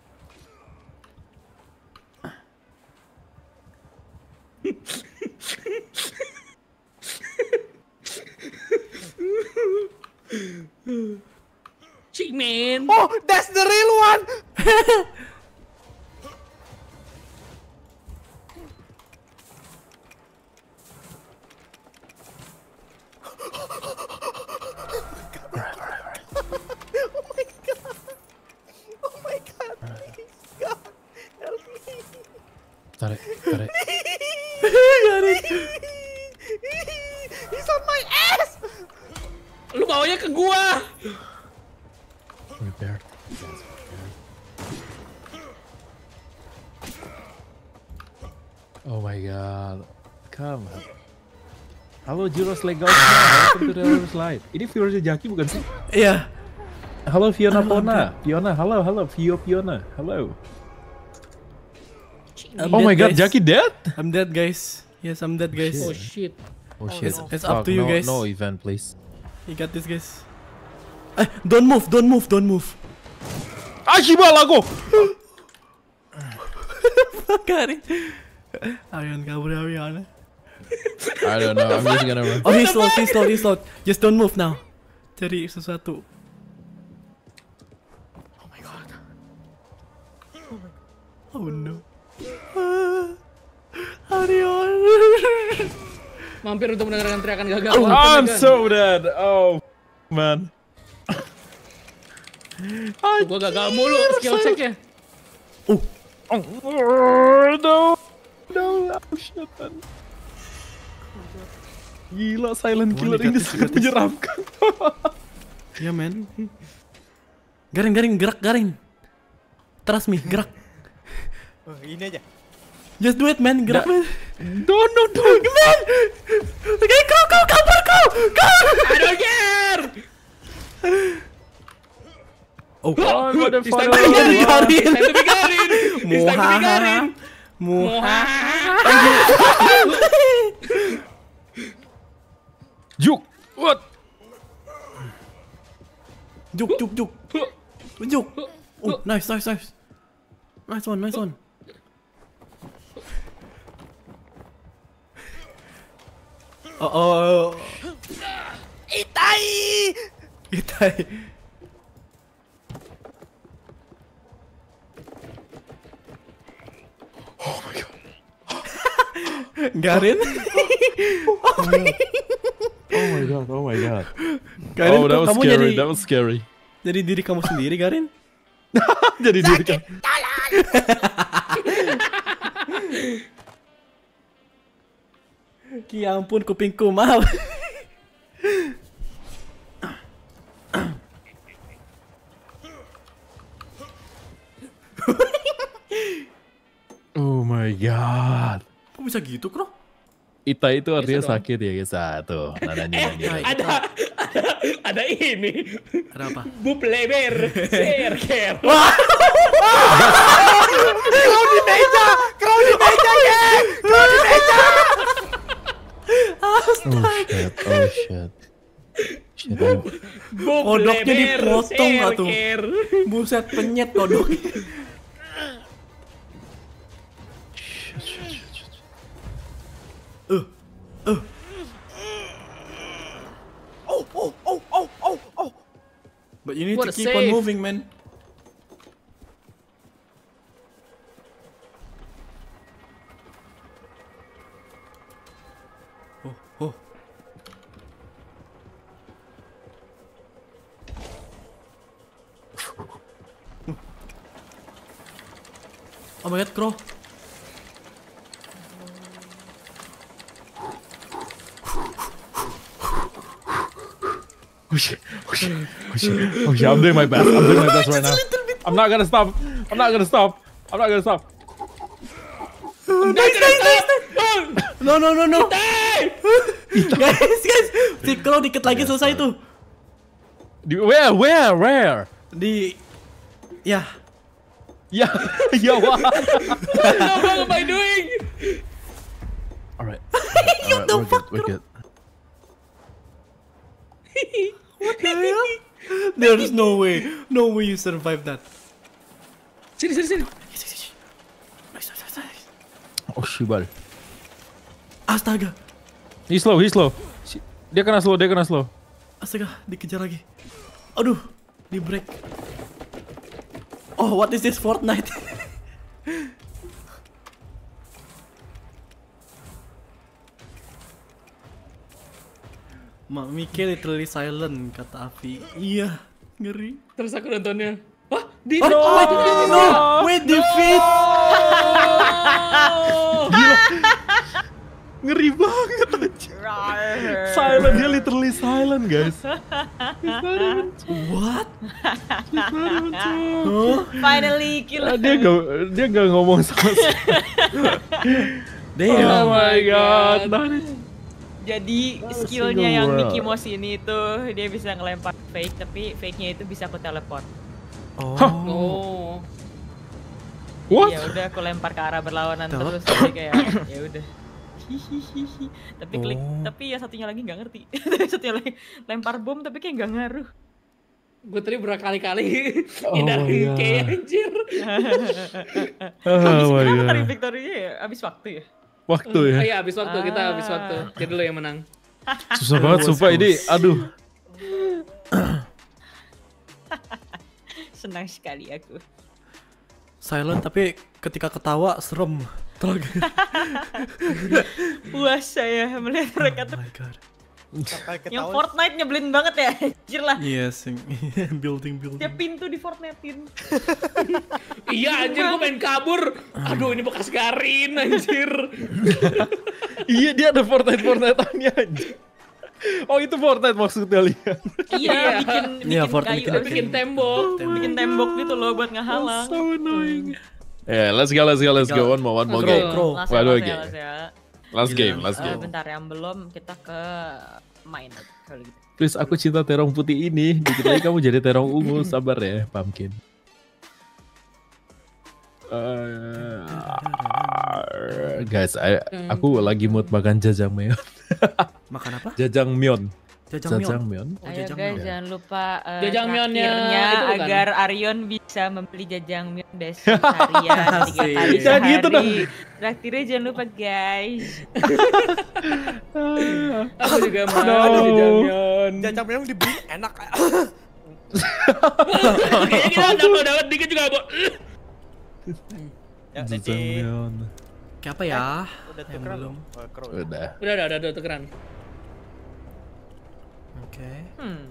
Cik man. oh, that's the real one. Oh my god. Oh my god. Please, God, help me. Tarik, tarik. He's on my ass. Lu bawanya ke gua. Repair. Oh my god. Come on. Halo Juros Legal. Welcome to the Elder Slide. Ini viewersnya Jaki bukan sih? Iya. Halo Fiona Pona. Fiona, halo, halo. Vio Fiona, halo. I'm Oh dead, my god, guys. Jaki dead? I'm dead, guys. Yes, I'm dead, guys. Oh shit. Oh shit. It's- it's up to you, no, guys. No event, please. You got this, guys. Eh, don't move, don't move, don't move. Ashibal aku! Karin. Arion kabur, Arion. I don't know, I'm just gonna run. Oh, he's slow, he's slow, he's slow. Just don't move now. Cari sesuatu. Oh my god. Oh no. Ah, Arion. Mampir untuk mendengarkan teriakan gagal. Oh, I'm so dead. Oh man. Gua gagal mulu skill checknya. Oh no. No, oh shit man. Gila, silent killer ini negatif, sangat negatif. menyeramkan. Ya men. Garing, garing, gerak, garing. Trust me, gerak. Oh, ini aja. Just do it, man. Gerak, man. No, no, no. Man. Oke, kau, kau, kabur, kau, kau. I don't care. Oh, Oh, what the It's fuck? time to be Garin. Garin. It's time to be Garin. It's time to be Garin. Muha. Juk. What? Juk, juk, juk. Juk. Oh, nice, nice, nice. Nice one, nice one. Oh, oh. Itai. Itai. Oh my god. Garin. Oh my god. Oh my god. Garin, Oh, that kok was kamu scary. jadi That was scary. jadi diri kamu sendiri, Garin? Jadi diri kan. Ya ampun, kupingku, maaf. Oh my god. Kok bisa gitu, Bro? Ita itu artinya Bisa dong. sakit ya guys. Ah, tuh. Nadanya nanya. Ada ada ada ini. Ada apa? Bu pleber. Share care. Kau di meja. Kau di meja, geng. Kau di meja. Oh shit. Oh shit. Shit. ayo. Bu Kodoknya pleber, dipotong nggak share tuh? care. Buset, penyet kodoknya. Shit, shit, shit, shit. Uh, uh. Oh, oh, oh, oh, oh, oh. But you need What to a keep on save. moving, man. Oh, oh. Oh my god, Crow. Oh shit, oh shit, oh shit, oh shit, I'm doing my best, I'm doing my best right now. I'm not gonna stop, I'm not gonna stop, I'm not gonna stop. Nice, nice, nice, nice. No, no, no, no. Guys, guys. Si Crow dikit lagi selesai tuh. Di, where, where, where? Di, ya. Ya, ya, wah. What am I doing? Alright, alright, we're good, we're good. What the hell? There's no way, no way you survive that. Sini, sini, sini. Nice, nice, nice, nice. Oh shibal. Astaga, He's slow, he's slow. Si- Dia kena slow, dia kena slow. astaga, dikejar lagi. Aduh, di break. Oh, what is this Fortnite? Mike literally silent, kata Avi. Iya, ngeri. Terus aku nontonnya. Wah, di Oh, wait, no, wait, defeat. Ngeri banget aja. Silent, dia literally silent guys. What? Huh? Finally kill. Ah, dia gak, dia gak ngomong sama sekali. Damn. Oh my god. Nice. Jadi skillnya yang Mickey Mouse ini tuh dia bisa ngelempar fake, tapi fake-nya itu bisa aku teleport. Oh. Oh. What? Ya udah aku lempar ke arah berlawanan Teleport? terus jadi kayak ya udah. Hihihihi. Tapi klik, Oh. tapi ya satunya lagi nggak ngerti. Satunya lagi lempar bom tapi kayak nggak ngaruh. Gue tadi berkali-kali Oh hindarin my kayak God. anjir. Habis Oh my kenapa god. tadi victory-nya ya? Habis waktu ya? Waktu ya. Oh iya, habis waktu kita habis waktu. Jadi lo yang menang. Susah banget sumpah ini. Aduh. Senang sekali aku. Silent tapi ketika ketawa serem. Tolong. Puas saya melihat mereka tuh. Oh my god. Sampai Yang ketahuan. Fortnite nyebelin banget ya. Anjir lah. Yes, building building. Tiap pintu di Fortnite-in. Iya anjir, gue main kabur. Aduh, ini bekas garin anjir. Iya dia ada Fortnite Fortnite-annya aja. Oh itu Fortnite maksudnya lihat. Iya, bikin bikin Iya, Fortnite kayu, bikin- eh, Bikin tembok. bikin tembok gitu loh buat ngehalang. So annoying. Yeah, let's go, let's go, let's go. One more, one more Crow, game. Crow. Last Waduh, ya, last oke. ya, last ya. Last game, last Eh, game. bentar yang belum kita ke main kalau gitu. Please, aku cinta terong putih ini. Dikit lagi kamu jadi terong ungu. Sabar ya, Pumpkin. Uh, guys, I- aku lagi mood makan jajangmyeon. Makan apa? Jajangmyeon. Jajangmyeon. Jajangmyeon. Oh, Ayo jajangmyeon. guys, jangan lupa eh, Jajangmyeonnya traktirnya itu bukan? agar Arion bisa membeli jajangmyeon besok harian tiga Asik. kali Jangan gitu dong. sehari. Traktirnya jangan lupa guys. Aku juga mau No. jajangmyeon. Jajangmyeon dibeli enak. Kayaknya kita dapat dapat dikit juga, Bo. Ya, jadi Jajangmyeon. Kayak apa ya? udah Yang tukeran belum. loh. Oh, Crow. Udah. Udah, udah, udah, udah tukeran. Oke. Hmm.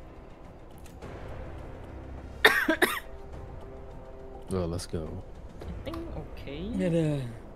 Well, let's go. I think okay. Ada.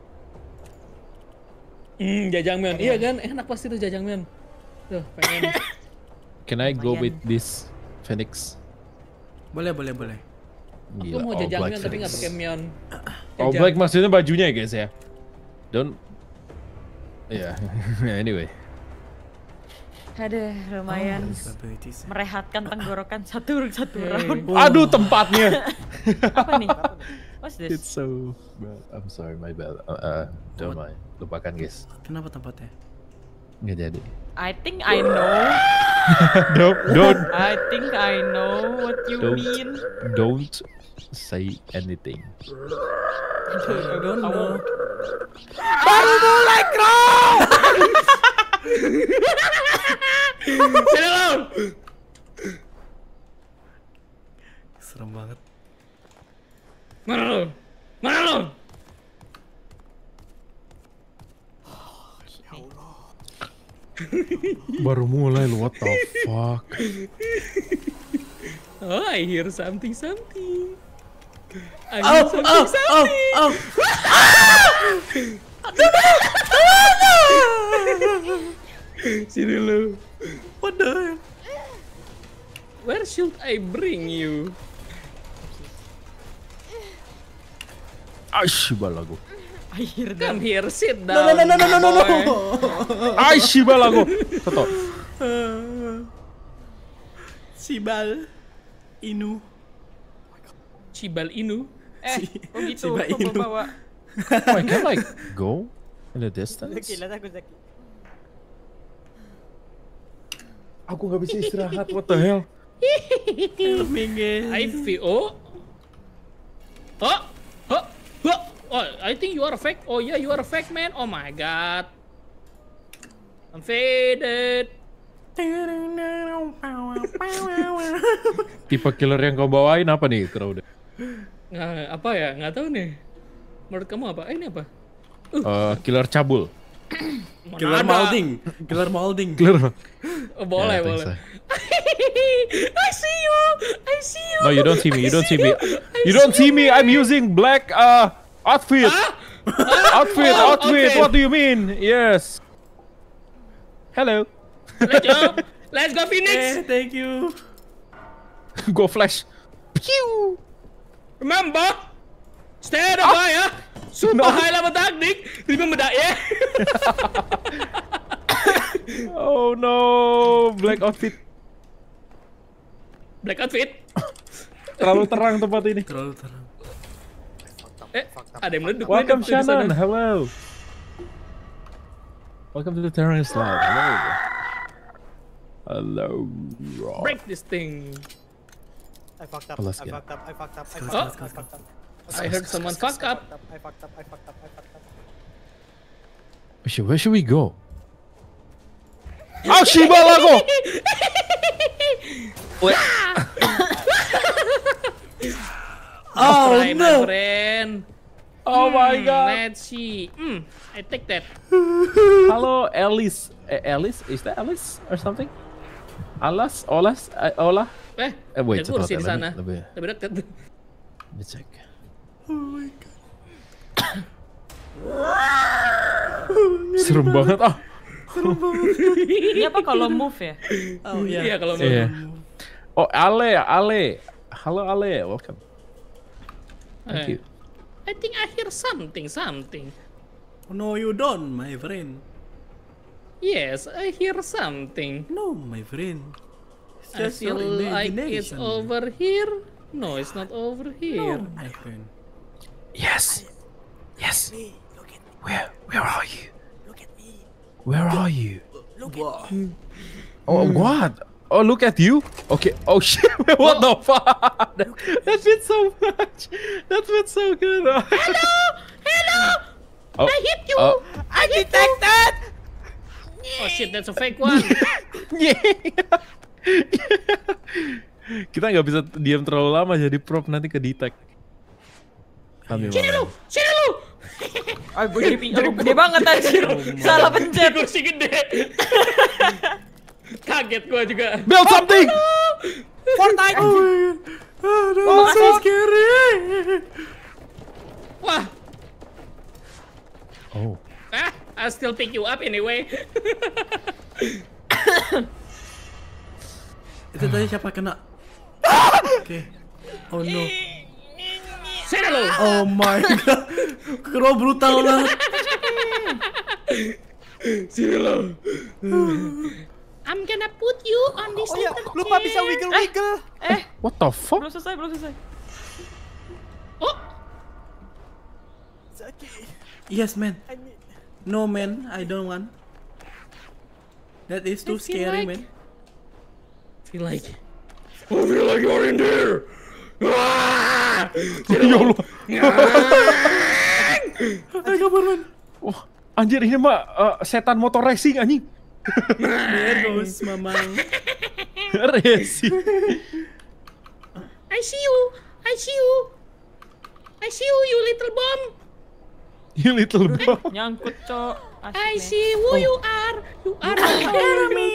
Hmm, jajangmyeon. Iya kan? Enak pasti tuh jajangmyeon. Tuh, pengen. Can I go Lumayan. with this Phoenix? Boleh, boleh, boleh. Aku Gila, mau all black jajangmyeon tapi nggak Phoenix. pakai myeon. All Jajang. black maksudnya bajunya ya guys ya. Don't. Ya, yeah. Anyway. Aduh, lumayan Abilities. merehatkan tenggorokan satu satu Hey. round. Aduh tempatnya. Apa nih? What's It's this? so bad. I'm sorry, my bad. Uh, uh, don't mind. Lupakan guys. Kenapa tempatnya? Nggak jadi. I think I know. Don't, don't, I think I know what you Don't. mean. don't say anything. I don't know. Sini lo. Serem banget. Mana lo? Mana lo? Baru mulai lu, what the fuck? Oh, I hear something something. I Oh, hear something oh, something. oh, oh. Sini lo. What the hell? where should I bring you? Aish, balago. Akhir Come here, sit No down. no no no no no no. Aish, balago. Toto. Sibal Inu. Cibal Inu. Eh, kok gitu? Shiba Kok Inu. bawa? Oh, I can like go in the distance. Gila aku Zaki. Aku nggak bisa istirahat. What the hell? Minggir. I feel. Oh. Oh. Oh. Oh. Oh. I think you are a fake. Oh yeah, you are a fake man. Oh my god. I'm faded. Tipe killer yang kau bawain apa nih, Crowd? Nah, apa ya? Nggak tahu nih. Menurut kamu apa? Eh, ini apa? Uh, killer cabul. Mana Killer ada? molding. Killer molding. Killer. Oh, boleh, Yeah, I think boleh. so. I see you. I see you. No, you don't see me. You I don't see me. I You don't see me. I'm using black uh outfit. Outfit, Oh, outfit. okay. What do you mean? Yes. Hello. Let's go. Let's go, Eh, Phoenix. thank you. Go flash. Pew. Remember, stay the fire. Super high level tactic. Remember that, yeah? Oh no, black outfit. Black outfit. Terlalu terang tempat ini. Terlalu terang. Eh, ada yang meleduk. Welcome meleduk tuh di sana. Shannon. Hello. Welcome to the Terrorist Lab. Hello. Hello. Break this thing. I fucked up. Oh, let's I get fucked up. I fucked up. I Oh. fucked up. I fucked up. I heard someone fuck up. I fucked up. I fucked up. I fucked up. Where should, where should we go? Ah, Shibalago! Oh Try, my no. friend. Oh my Hmm, god. Let's see. Hmm, I take that. Hello, Alice. Uh, Alice? Is that Alice or something? Alas? Olas? Uh, Ola? Eh, Eh, wait, lihat kursi coba, di let me- sana. let me- Lebih dekat. Let me check. Serem banget ah. Ini apa kalau move ya? Oh iya. Iya, kalau mau. Iya. Oh, Ale, Ale. Halo Ale, welcome. Thank Eh, you. I think I hear something, something. No you don't, my friend. Yes, I hear something. No, my friend. It's I just feel your like it's imagination. over here. No, it's not over here. No, my friend. Yes. Yes. Where where are you? Where are you? Wah. Oh, what? Oh, look at you. Okay. Oh shit. What the fuck? That, that fits so much. That fits so good. Hello! Hello! Oh, I hit you! oh. I detected! Oh shit, that's a fake one. Yeah. Kita nggak bisa diam terlalu lama jadi prop nanti ke detect. Kami Sini lu! mau. Sini lu! Ah, gue jadi pinjol gede banget anjir. Salah pencet. Kursi gede. Kaget gua juga. Build something. Fortnite. Oh, that's so scary. Wah, Oh. ah, I'll still pick you up anyway. Itu tadi siapa kena? Oke. Oh no. Sini lu! Oh my god. Kero brutal banget. Sini lu! I'm gonna put you on this Oh ya, little lupa chair. bisa wiggle wiggle. Eh, What the fuck? belum selesai, belum selesai. Oh, Zaki, Yes, man. I need. No, man. I don't want. That is too I feel scary, like- man. feel like, I feel like you're in there. Ah! Ya Allah. Ayo kabur, man. Wah, anjir ini mah uh, setan motor racing anjing. There goes mamang. Racing. I see you. I see you. I see you, you little bomb. You little bro. Nyangkut, Cok. Asik I nih. see who you are. You are my enemy.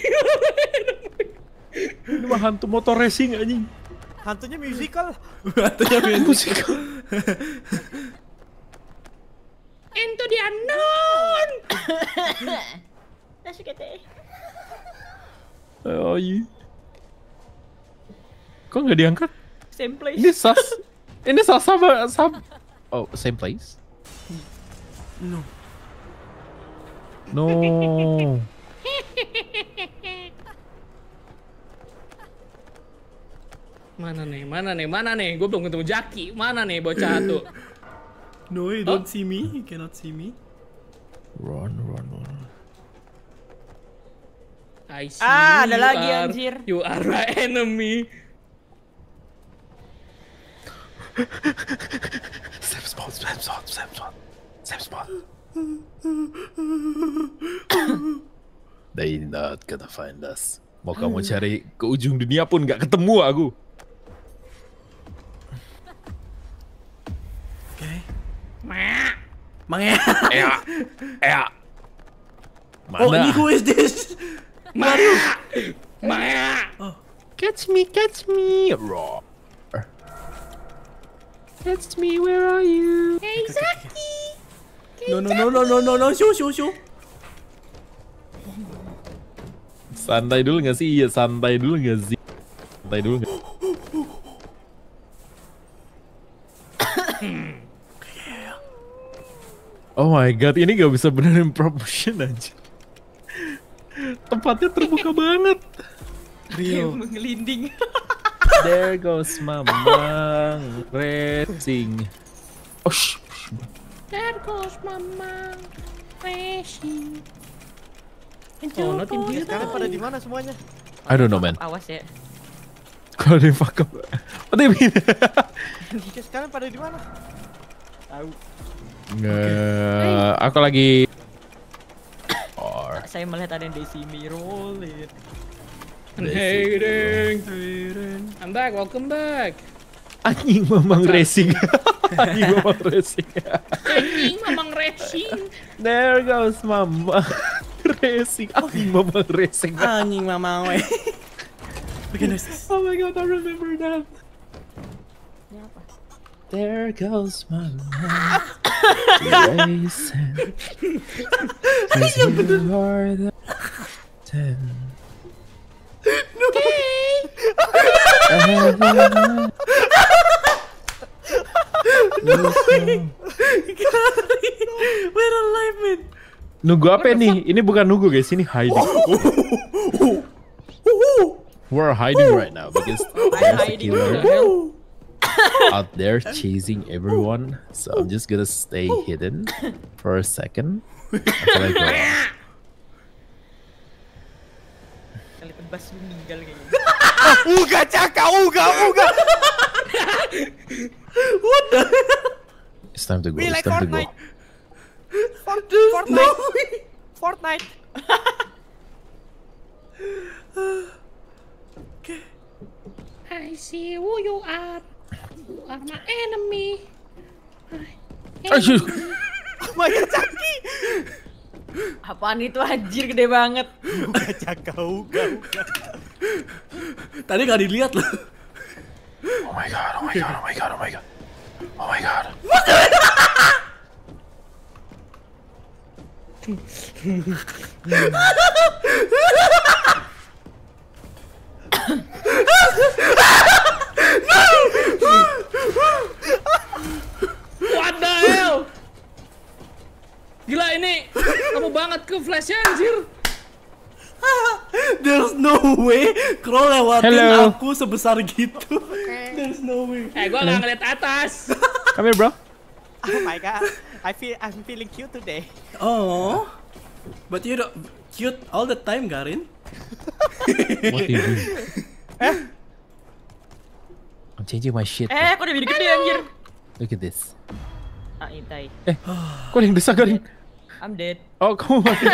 Ini mah hantu motor racing anjing. Hantunya musical. Batunya musik. Into the unknown. Asik deh. Oh, you. Kok nggak diangkat? Same place. Ini sas, ini sas sama sam. Oh, same place? No. No. Mana nih, mana nih, mana nih? Gue belum ketemu Jaki. Mana nih bocah tuh? No, you don't see me. You cannot see me. Run, run, run. I see Ah, ada you lagi, are- anjir. You are my enemy. Same spot, same spot, same spot, same spot. They not gonna find us. Mau kamu cari ke ujung dunia pun nggak ketemu aku. Oke. Mak. Mangya. Ea, ea. Oh, ini Mana? who is this? Mak. Mak. Catch me, catch me. Roar. Catch me, where are you? Hey, Zaki! No, no, no, no, no, no, no. Shoo, shoo, shoo. Santai dulu nggak sih? Iya, santai dulu nggak sih? Santai dulu nggak? Oh my god, ini nggak bisa benerin promotion aja. Tempatnya terbuka banget. Real. Mengelinding. There goes Mamang racing. Oh, shh. There goes mama racing. Oh, not in here. Kalian pada di mana semuanya? I don't know, man. Awas ya. Kalau di fuck up. What do you mean? Guys, kalian pada di mana? Tahu. Nggak, aku lagi. Or. Saya melihat ada yang Daisy me roll it. I'm hating. I'm back. Welcome back. Anjing Mamang racing. Anjing Mamang racing. Anjing mamang racing. There goes Mamang racing. Anjing Mamang racing. Anjing mama we. Oke, nice. Oh my god, I remember that. There goes Mamang racing. Cause you are the ten. We're alive, man. Nunggu apa nih? Ini bukan nunggu guys, ini hiding. We're hiding right now because there's a hiding. killer out there chasing everyone. So I'm just gonna stay hidden for a second until I go out. Kali tebas lu meninggal kayaknya. Uga caka, uga, uga. It's time to go. We It's like time to go. Fortnite. Fort- Fortnite. Fortnite. I see who you are. You are my enemy. Aduh. Oh my god, Caki. Apaan itu anjir gede banget. Uga caka, uga, uga. Tadi nggak dilihat loh. Oh my god! Oh my god! Oh my god! Oh my god! Oh my god! What the hell? Gila ini kamu banget ke flashnya anjir. There's no way Crow lewatin Hello. aku sebesar gitu. There's no way. Eh gua nggak ngeliat atas. Come here, bro. Oh my god. I feel I'm feeling cute today. Oh, but you don't cute all the time, Garin. What do you do? I'm changing my shit. Eh, kok udah jadi gede anjir. Look at this. Ah, intai. Eh, kok ada yang desa Garin? I'm dead. Oh, kamu mati.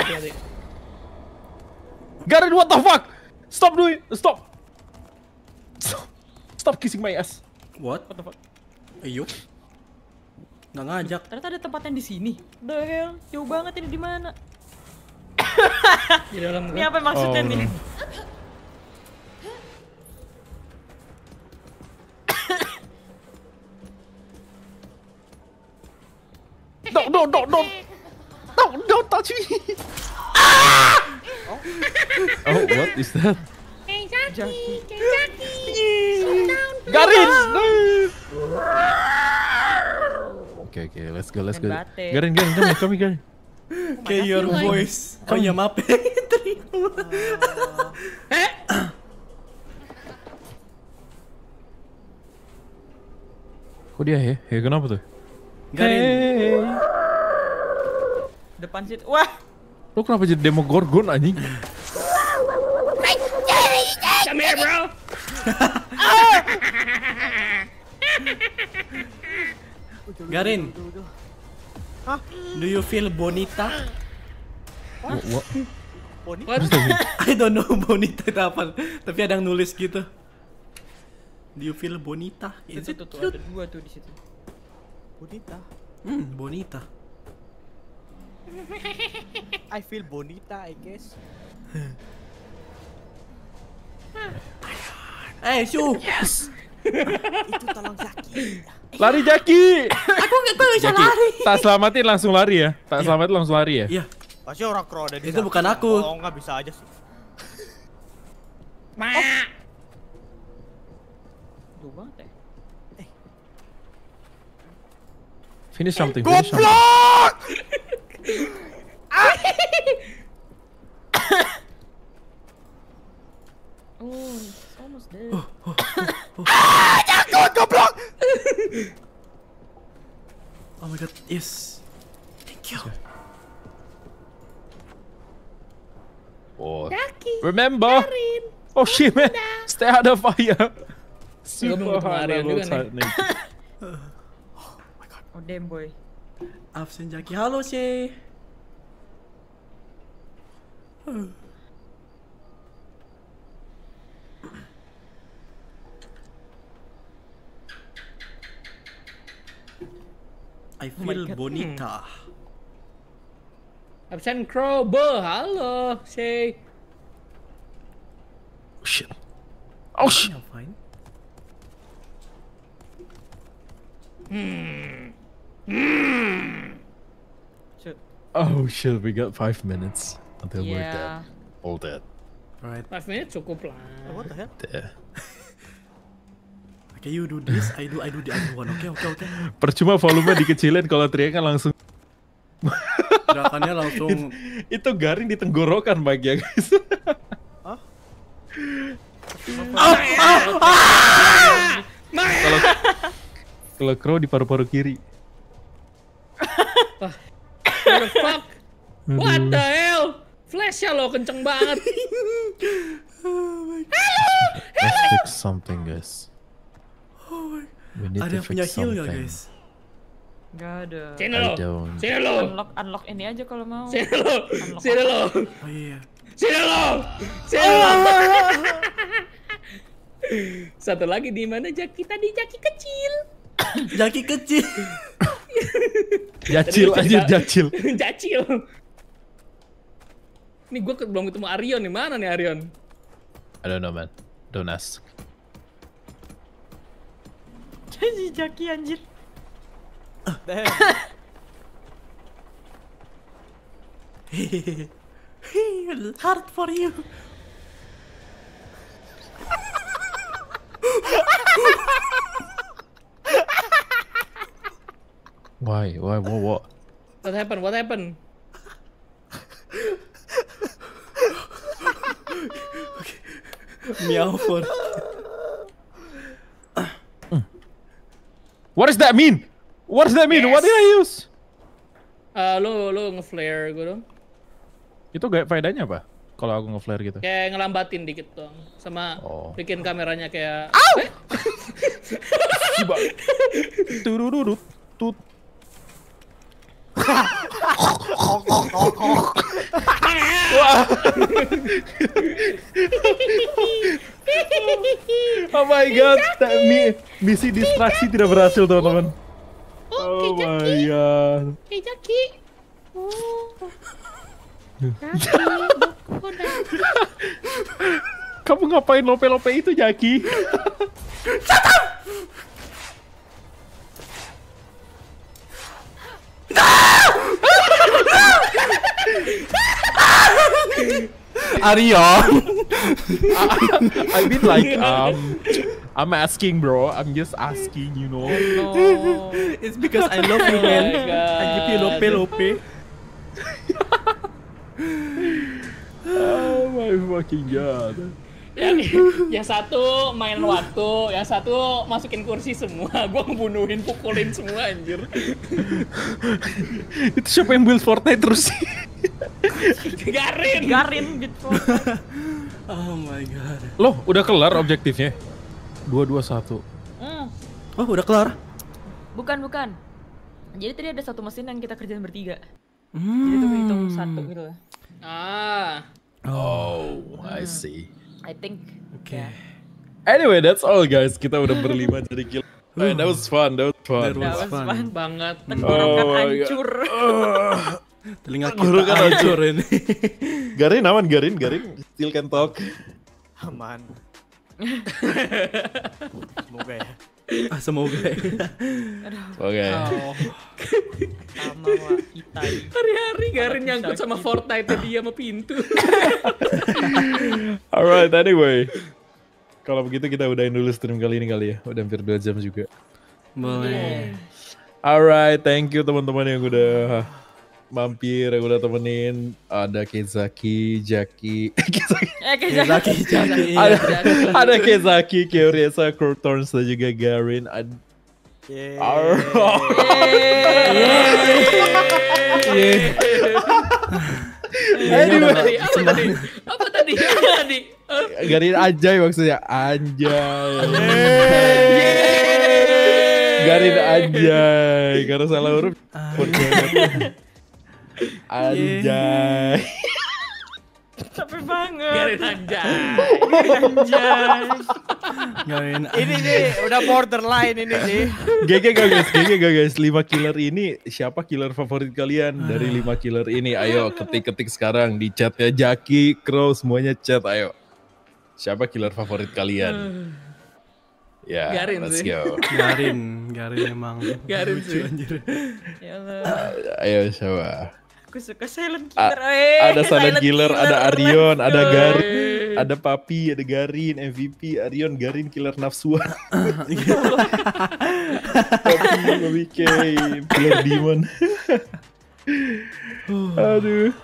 Garin, what the fuck? Stop doing, stop. Stop, stop kissing my ass. What? What the fuck? Ayo. Nggak ngajak. Ternyata ada tempat yang di sini. The hell, jauh banget ini di mana? Di dalam Ini apa maksudnya Oh, nih? no. No, no, no, no. No, don't touch me. Oh, what is that? Hey, Zaki! Jackie. Hey, Zaki! Slow down! Garin. Oke oke, let's go let's go. Main bate. Garin Garin kami kami Garin. Kayak your voice. Oh ya maaf. Eh, Kok dia ya? Ya kenapa tuh? Garin. Depan situ. Wah. Lu kenapa jadi Demogorgon anjing? come here, bro. Garin. Do you feel bonita? What? What? I don't know bonita itu apa. Tapi ada yang nulis gitu. Do you feel bonita? Is Itu it tuh, tuh cute? ada dua tuh di situ. Bonita. Hmm, bonita. I feel bonita, I guess. Eh, Shu. Itu tolong Zaki. Lari Jaki. Aku nggak tahu bisa Jaki, lari. tak selamatin langsung lari ya. Tak selamatin langsung lari ya. Iya. Pasti orang crow ada di Itu Zaki. bukan aku. Oh, nggak bisa aja sih. Ma. Jauh banget ya. Finish something. Finish something. Goblok! Oh, it's almost dead. Goblok! Oh my god, yes. Thank you. Oh. Remember? Oh shit man. Stay out of fire. belum ketemu Aryan juga nih. tightening. Oh damn boy. Absen Jaki. Halo, Shay. I feel God. bonita. Absen Crow, be, halo, Shay. Oh shit. Oh shit. Yeah, fine. Shoot. Oh shit. We got five minutes until we're dead. Yeah. All dead. Right. Five minutes cukup lah. What the hell? Dead. Okay, you do this. I do. I do the other one. Okay, okay, okay. Percuma volume dikecilin kalau teriakan langsung. Gerakannya langsung. Itu garing di tenggorokan Mike ya guys. Kalau kalau crow di paru-paru kiri. What the fuck? What the hell? Flashnya lo kenceng banget. Let's fix something guys. We need Ada to yang punya fix heal something. nggak, guys? Gak ada. Sini I lo. don't. Sini lo. Unlock unlock ini aja kalau mau. Sini lo. Sini lo. Oh iya. Sini lo. Sini lo. Satu lagi di mana Jaki tadi Jaki kecil. Jaki kecil. Jacil Tadi aja bercanda. jacil. Jacil. Nih gue belum ketemu Arion nih, mana nih Arion? I don't know man. Don't ask. Jadi Jaki anjir. Damn. Hard for you. Why? Why? What? What? What happened? What happened? Meow for. What does that mean? What does that mean? What did I use? Uh, lo lo nge-flare gue dong. Itu gak faedahnya apa? Kalau aku nge-flare gitu. Kayak ngelambatin dikit dong. Sama Oh. bikin kameranya kayak Coba. Turururut tut. Oh my god, that mi misi distraksi tidak berhasil teman-teman. Oh my god. Hey Jaki. Kamu ngapain lope-lope itu, Jaki? Arion. I mean like um I'm asking, bro. I'm just asking, you know. No. It's because I love you, Oh man. my God. I give you lope lope. Oh my fucking god. yang, yang satu main waktu, yang satu masukin kursi semua. Gua ngebunuhin, pukulin semua anjir. Itu siapa yang build Fortnite terus sih? Garin. Garin gitu. Oh my god. Loh, udah kelar objektifnya? dua dua satu. Hmm, Oh, udah kelar? bukan bukan. Jadi tadi ada satu mesin yang kita kerjain bertiga. Hmm. Jadi itu hitung satu gitu lah. Ah. Oh, I see. I think. Oke. Ya. Anyway, that's all guys. Kita udah berlima jadi kill. Man, that was fun. That was fun. That That was was fun. fun. Banget. Tenggorokan Oh my God. hancur. Telinga Guru kita kan hancur ini. Garin aman, Garin, Garin. Still can talk. Aman. Semoga ya. Ah, semoga. Oke. Oh. Sama wah kita. Hari-hari Garin nyangkut sama Fortnite dia sama pintu. Alright, anyway. Kalau begitu kita udahin dulu stream kali ini kali ya. Udah hampir dua jam juga. Boleh. Alright, thank you teman-teman yang udah mampir, yang udah temenin. Ada Kezaki, Jaki. Eh Ya, kayak Zaki, Zaki. ada ada Kezaki, Keoriasa, Kurtorns dan juga Garin. Ad- Yeay. Anyway, apa tadi? Apa tadi? Apa tadi? Eh, Garin anjay maksudnya, anjay. Garin anjay, karena salah huruf. Anjay. capek banget. Garin anjay. Anjay. Garin. Ini nih udah borderline ini nih. G G gak guys, G G gak guys, lima killer ini siapa killer favorit kalian dari lima killer ini? Ayo ketik-ketik sekarang di chatnya Jaki, Crow, semuanya chat ayo. Siapa killer favorit kalian? Ya, Garin let's sih. go. Garin, Garin emang. Garin lucu sih. anjir. Ya Allah. Ayo coba. Aku suka silent A- killer. eh. ada Silent Killer, ada Arion, let's ada go. Garin, ada Papi, ada Garin, M V P, Arion, Garin, killer nafsuan. Papi, Papi K, killer demon. Aduh.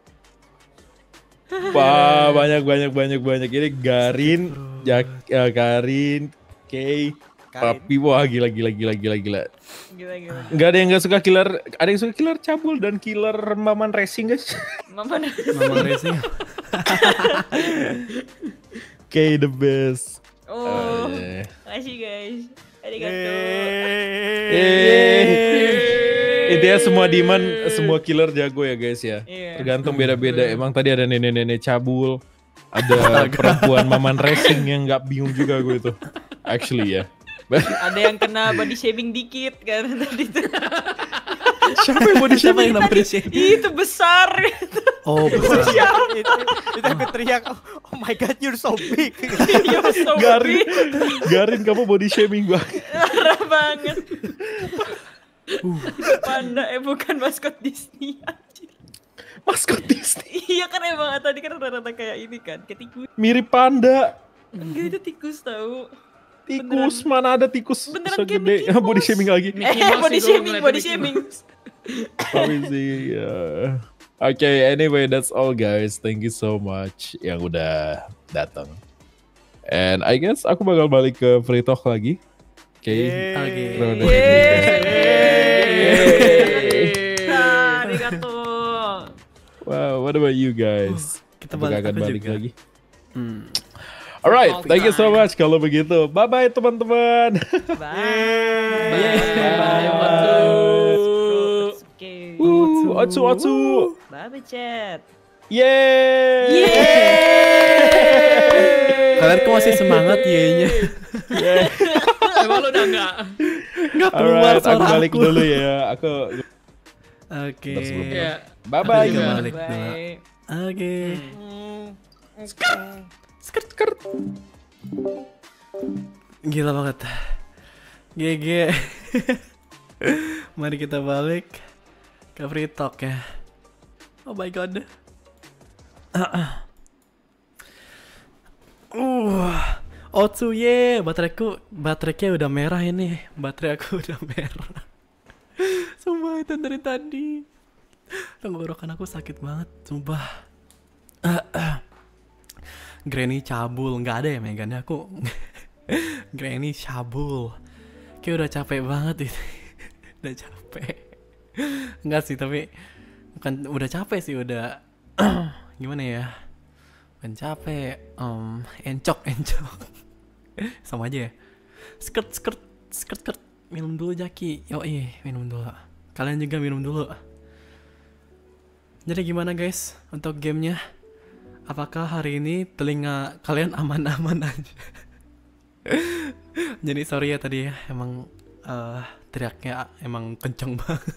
Wah, banyak banyak banyak banyak ini Garin, Jak, ya, Garin, K, Papi, wah gila gila gila gila gila. Gila gila. Nggak ada yang nggak suka killer, ada yang suka killer cabul dan killer Maman Racing guys. Mama Mama racing. K the best. Oh, yeah. makasih guys. Arigato. Yeay. Intinya semua demon, semua killer jago ya guys ya. Iya. Tergantung beda-beda. Emang tadi ada nenek-nenek cabul, ada perempuan Maman Racing yang nggak bingung juga gue itu. Actually ya. Ada yang kena body shaming dikit kan tadi tuh. Siapa yang mau Siapa yang namanya sih? Itu besar. Oh, besar. itu, itu aku teriak, oh, oh my god, you're so big. You're so Garin, big. Garin kamu body shaming banget. Parah banget. Itu panda eh bukan maskot Disney anjir. Maskot Disney. Iya kan emang tadi kan rata-rata kayak ini kan, kayak tikus. Mirip panda. Enggak itu tikus tahu. Tikus, mana ada tikus Beneran kayak segede. Mickey Mouse. Body shaming lagi. Mickey Eh Mouse body itu shaming, ngeliatin body Mickey shaming. Mouse. Tapi sih ya. Oke, anyway that's all guys. Thank you so much yang udah datang. And I guess aku bakal balik ke free talk lagi. Oke. Oke. Nah, arigato. Wow, what about you guys? Kita Apakah balik akan aku balik juga. lagi? Hmm. Alright, thank you so much kalau begitu. Bye bye teman-teman. Bye. Bye, Batu. Oke. Uh, Otsu Otsu. Bye chat. Yeay. Kalian kok masih semangat ye-nya? Emang lu udah enggak? Enggak keluar Alright, aku suara balik aku. dulu ya. Aku Oke. Ya. bye bye Kita guys. balik dulu. Bye. Oke. Skirt skirt. Gila banget. G G. Mari kita balik ke free talk ya. Oh my god. Uh. Otsu ye, bateraiku, baterainya udah merah ini, baterai aku udah merah. Sumpah itu dari tadi. Tenggorokan aku sakit banget, sumpah. Uh, uh. Granny cabul, nggak ada ya Megannya aku. Granny cabul. Kayak udah capek banget itu. Udah capek. Enggak sih, tapi bukan udah capek sih, udah gimana ya? Bukan capek, um, encok encok. Sama aja ya. Skirt skirt skirt skirt. Minum dulu Jaki. Yoi, minum dulu. Kalian juga minum dulu. Jadi gimana guys untuk gamenya? Apakah hari ini telinga kalian aman-aman aja? Jadi sorry ya tadi ya, emang uh, teriaknya emang kenceng banget.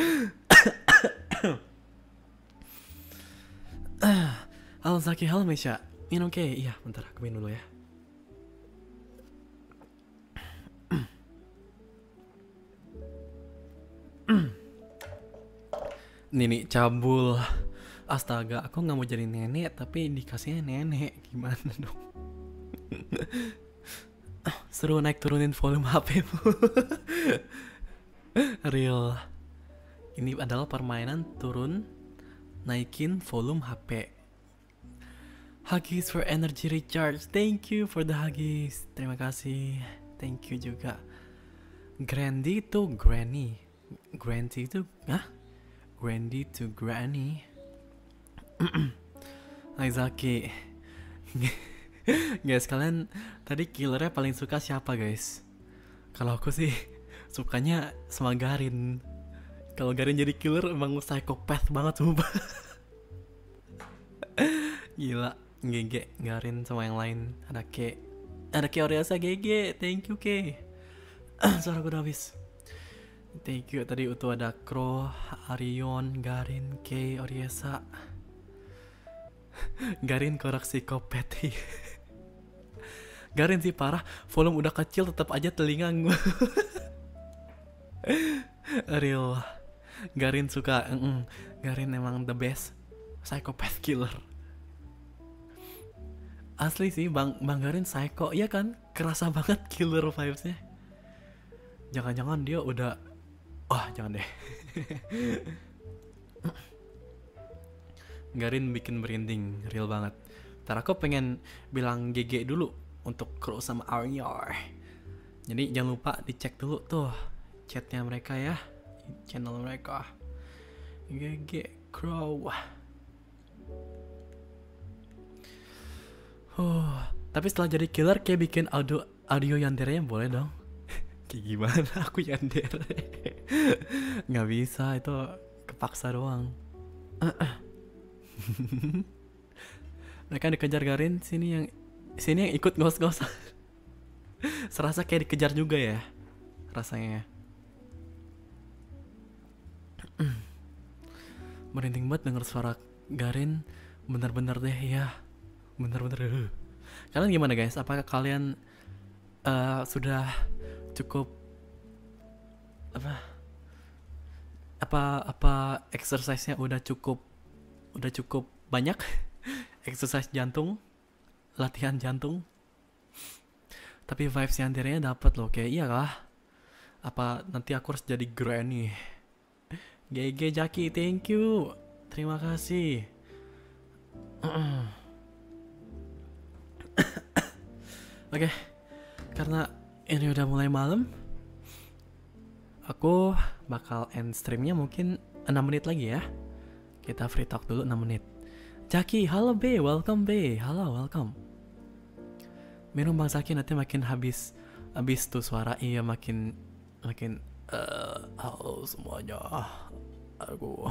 Halo Zaki, halo Mesya. Minum oke? Iya, bentar aku minum dulu ya. Nini cabul. Astaga, aku nggak mau jadi nenek tapi dikasihnya nenek, gimana dong? Seru naik turunin volume H P-mu. Real. Ini adalah permainan turun naikin volume H P. Huggies for energy recharge. Thank you for the huggies. Terima kasih. Thank you juga. Grandy to Granny. Grandy to ah? Grandy to Granny. Hai Zaki. Guys, kalian tadi killernya paling suka siapa guys? Kalau aku sih sukanya sama Garin. Kalau Garin jadi killer emang psikopat banget sumpah. Gila, G G Garin sama yang lain. Ada K, ada K Oriasa G G. Thank you K. Suara gue udah habis. Thank you. Tadi itu ada Crow, Arion, Garin, K Oriasa. Garin korak psikopat. Garin sih parah, volume udah kecil tetap aja telinga gue. Real. Garin suka, mm -mm. Garin emang the best psychopath killer. Asli sih Bang, Bang Garin psycho, iya kan? Kerasa banget killer vibes-nya. Jangan-jangan dia udah, wah jangan deh. Garin bikin merinding, real banget. Ntar aku pengen bilang G G dulu untuk Crow sama Aryor. Jadi jangan lupa dicek dulu tuh chatnya mereka ya, channel mereka. G G Crow. Huh. Tapi setelah jadi killer kayak bikin audio audio yandernya boleh dong. Kayak gimana aku yander? Nggak bisa, itu kepaksa doang. Mereka dikejar Garin, sini yang sini yang ikut ngos-ngosan. Serasa kayak dikejar juga ya rasanya. Merinding banget denger suara Garin. Bener-bener deh ya, bener-bener. Kalian gimana guys? Apakah kalian uh, sudah cukup apa apa apa exercise-nya udah cukup udah cukup banyak? Exercise jantung, latihan jantung. Tapi vibes yandernya dapat loh, kayak iyalah. Apa nanti aku harus jadi Granny? G G Jaki, thank you. Terima kasih. Oke, okay. Karena ini udah mulai malam, aku bakal end streamnya mungkin enam menit lagi ya. Kita free talk dulu enam menit. Jaki, halo B, welcome B. Halo, welcome. Minum Bang Zaki nanti makin habis habis tuh suara, iya makin makin uh, halo semuanya. Aku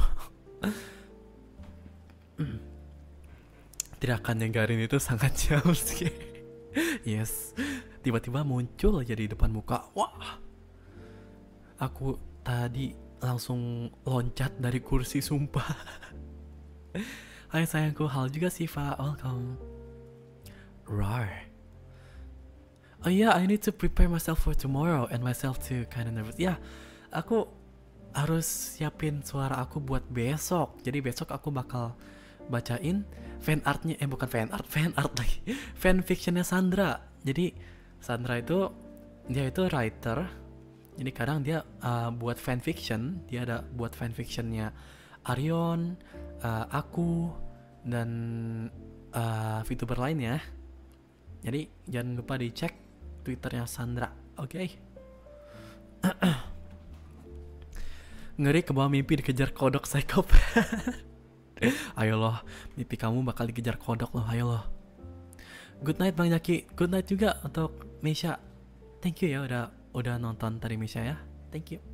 tirakannya Garin itu sangat jauh sih. Yes, tiba-tiba muncul aja di depan muka. Wah, aku tadi langsung loncat dari kursi sumpah. Hai sayangku, hal juga Siva, welcome. Rar. Oh yeah, I need to prepare myself for tomorrow and myself too kinda nervous. Ya, yeah, aku harus siapin suara aku buat besok. Jadi besok aku bakal bacain fan artnya, eh bukan fan art, fan art lagi, fan fictionnya Sandra. Jadi Sandra itu dia itu writer. Jadi kadang dia uh, buat fan fiction, dia ada buat fan fictionnya Arion, uh, aku, dan uh, VTuber lainnya. Jadi jangan lupa dicek Twitternya Sandra, oke? Okay? Ngeri ke bawah mimpi dikejar kodok psikopat. Ayo loh, mimpi kamu bakal dikejar kodok loh, ayo loh. Good night Bang Jaki, good night juga untuk Misha. Thank you ya udah udah nonton tadi Misha ya, thank you.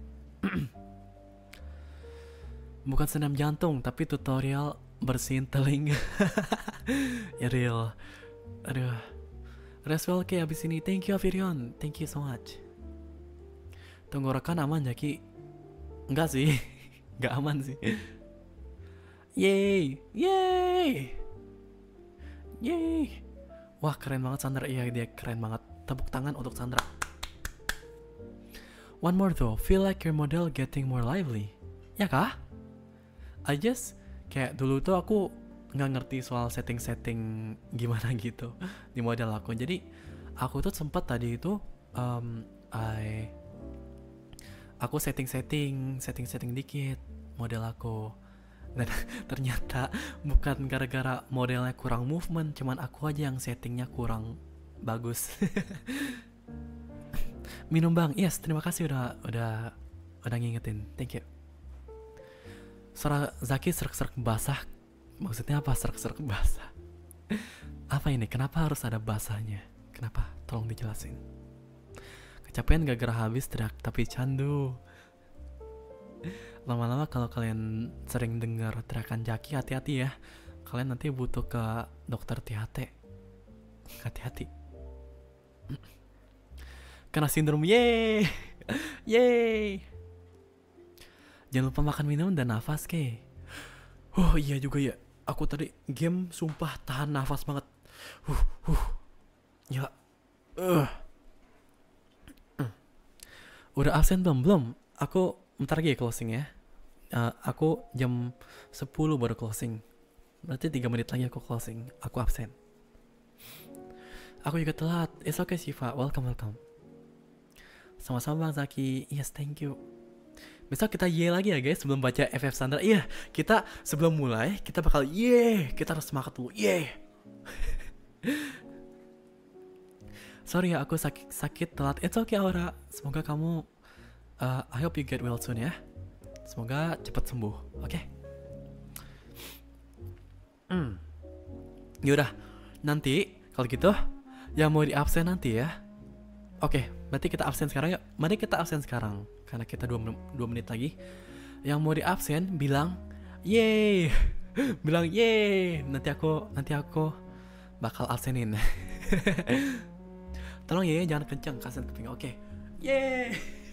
Bukan senam jantung tapi tutorial bersihin telinga. Ya real. Aduh. Reswell ke abis ini, thank you Avirion, thank you so much. Tenggorokan aman Jaki? Enggak sih, enggak aman sih. Yeay, yeay, yeay. Wah keren banget Sandra, iya dia keren banget. Tepuk tangan untuk Sandra. One more though, feel like your model getting more lively. Ya kah? I just kayak dulu tuh aku nggak ngerti soal setting-setting gimana gitu di model aku. Jadi aku tuh sempat tadi itu um, I aku setting-setting, setting-setting dikit model aku. Dan ternyata bukan gara-gara modelnya kurang movement, cuman aku aja yang settingnya kurang bagus. Minum Bang, yes terima kasih udah udah udah ngingetin, thank you. Suara Zaki serak-serak basah, maksudnya apa serak-serak basah? Apa ini? Kenapa harus ada basahnya? Kenapa? Tolong dijelasin. Kecapean gak gara habis teriak tapi candu. Lama-lama kalau kalian sering dengar teriakan Jaki, hati-hati ya. Kalian nanti butuh ke dokter T H T. Hati-hati. Kena sindrom, yeay. Yeay. Jangan lupa makan minum dan nafas ke. Oh iya juga ya. Aku tadi game sumpah tahan nafas banget. Huh, huh. Ya. Uh. Uh. Udah absen belum? Belum. Aku bentar lagi ya closing ya. Uh, aku jam sepuluh baru closing. Berarti tiga menit lagi aku closing. Aku absen. Aku juga telat. It's okay Shiva. Welcome, welcome. Sama-sama Bang Zaki. Yes, thank you. Besok kita ye lagi ya guys sebelum baca F F Sandra. Iya, kita sebelum mulai kita bakal ye. Kita harus semangat dulu. Ye. Sorry ya aku sakit sakit telat. It's okay Aura. Semoga kamu uh, I hope you get well soon ya. Semoga cepat sembuh. Oke. Okay? Hmm. Yaudah, nanti kalau gitu yang mau di absen nanti ya. Oke, okay, berarti kita absen sekarang yuk. Mari kita absen sekarang karena kita dua menit lagi. Yang mau di absen bilang yeay. Bilang yeay. Nanti aku nanti aku bakal absenin. Tolong ya jangan kenceng kasihan kuping. Oke. Okay. Yeay.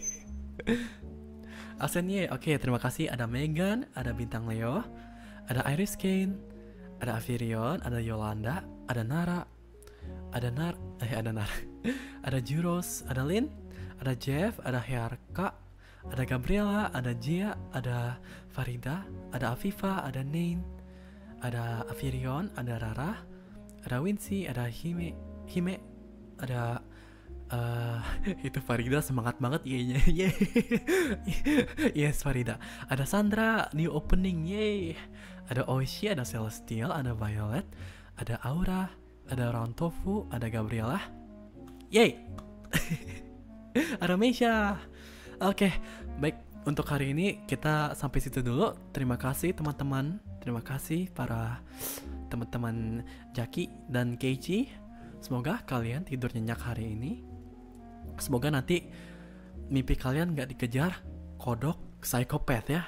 Absen ye. Oke, okay, terima kasih. Ada Megan, ada Bintang Leo, ada Iris Kane, ada Avirion, ada Yolanda, ada Nara, ada Nar, eh ada Nar, ada Juros, ada Lin, ada Jeff, ada Hearka, ada Gabriela, ada Gia, ada Farida, ada Afifa, ada Nain, ada Avirion, ada Rara, ada Wincy, ada Hime, Hime, ada Uh, itu Farida semangat banget iya yeah, yes Farida. Ada Sandra new opening yay. Ada Oishi, ada Celestial, ada Violet, ada Aura, ada Round Tofu, ada Gabriela yay. Ada Meisha. Oke okay, baik untuk hari ini kita sampai situ dulu. Terima kasih teman-teman, terima kasih para teman-teman Jaki dan Keiichi. Semoga kalian tidur nyenyak hari ini. Semoga nanti mimpi kalian gak dikejar kodok psikopat ya.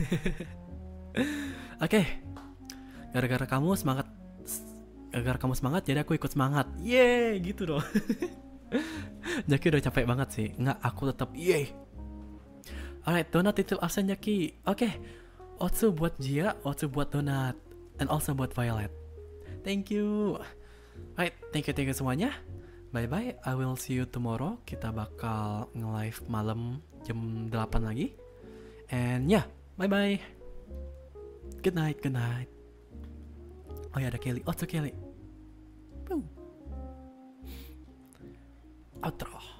Oke, okay. Gara-gara kamu semangat, gara-gara kamu semangat jadi aku ikut semangat. Yeay, gitu dong. Jaki udah capek banget sih. Nggak, aku tetap yeay. Alright, donat itu absen Jaki. Oke, okay. Otsu buat Gia, Otsu buat donat, and also buat Violet. Thank you. Alright, thank you thank you semuanya. Bye bye, I will see you tomorrow. Kita bakal nge-live malam jam delapan lagi. And yeah, bye bye. Good night, good night. Oh ya ada Kelly. Oh tuh Kelly. Boom. Outro.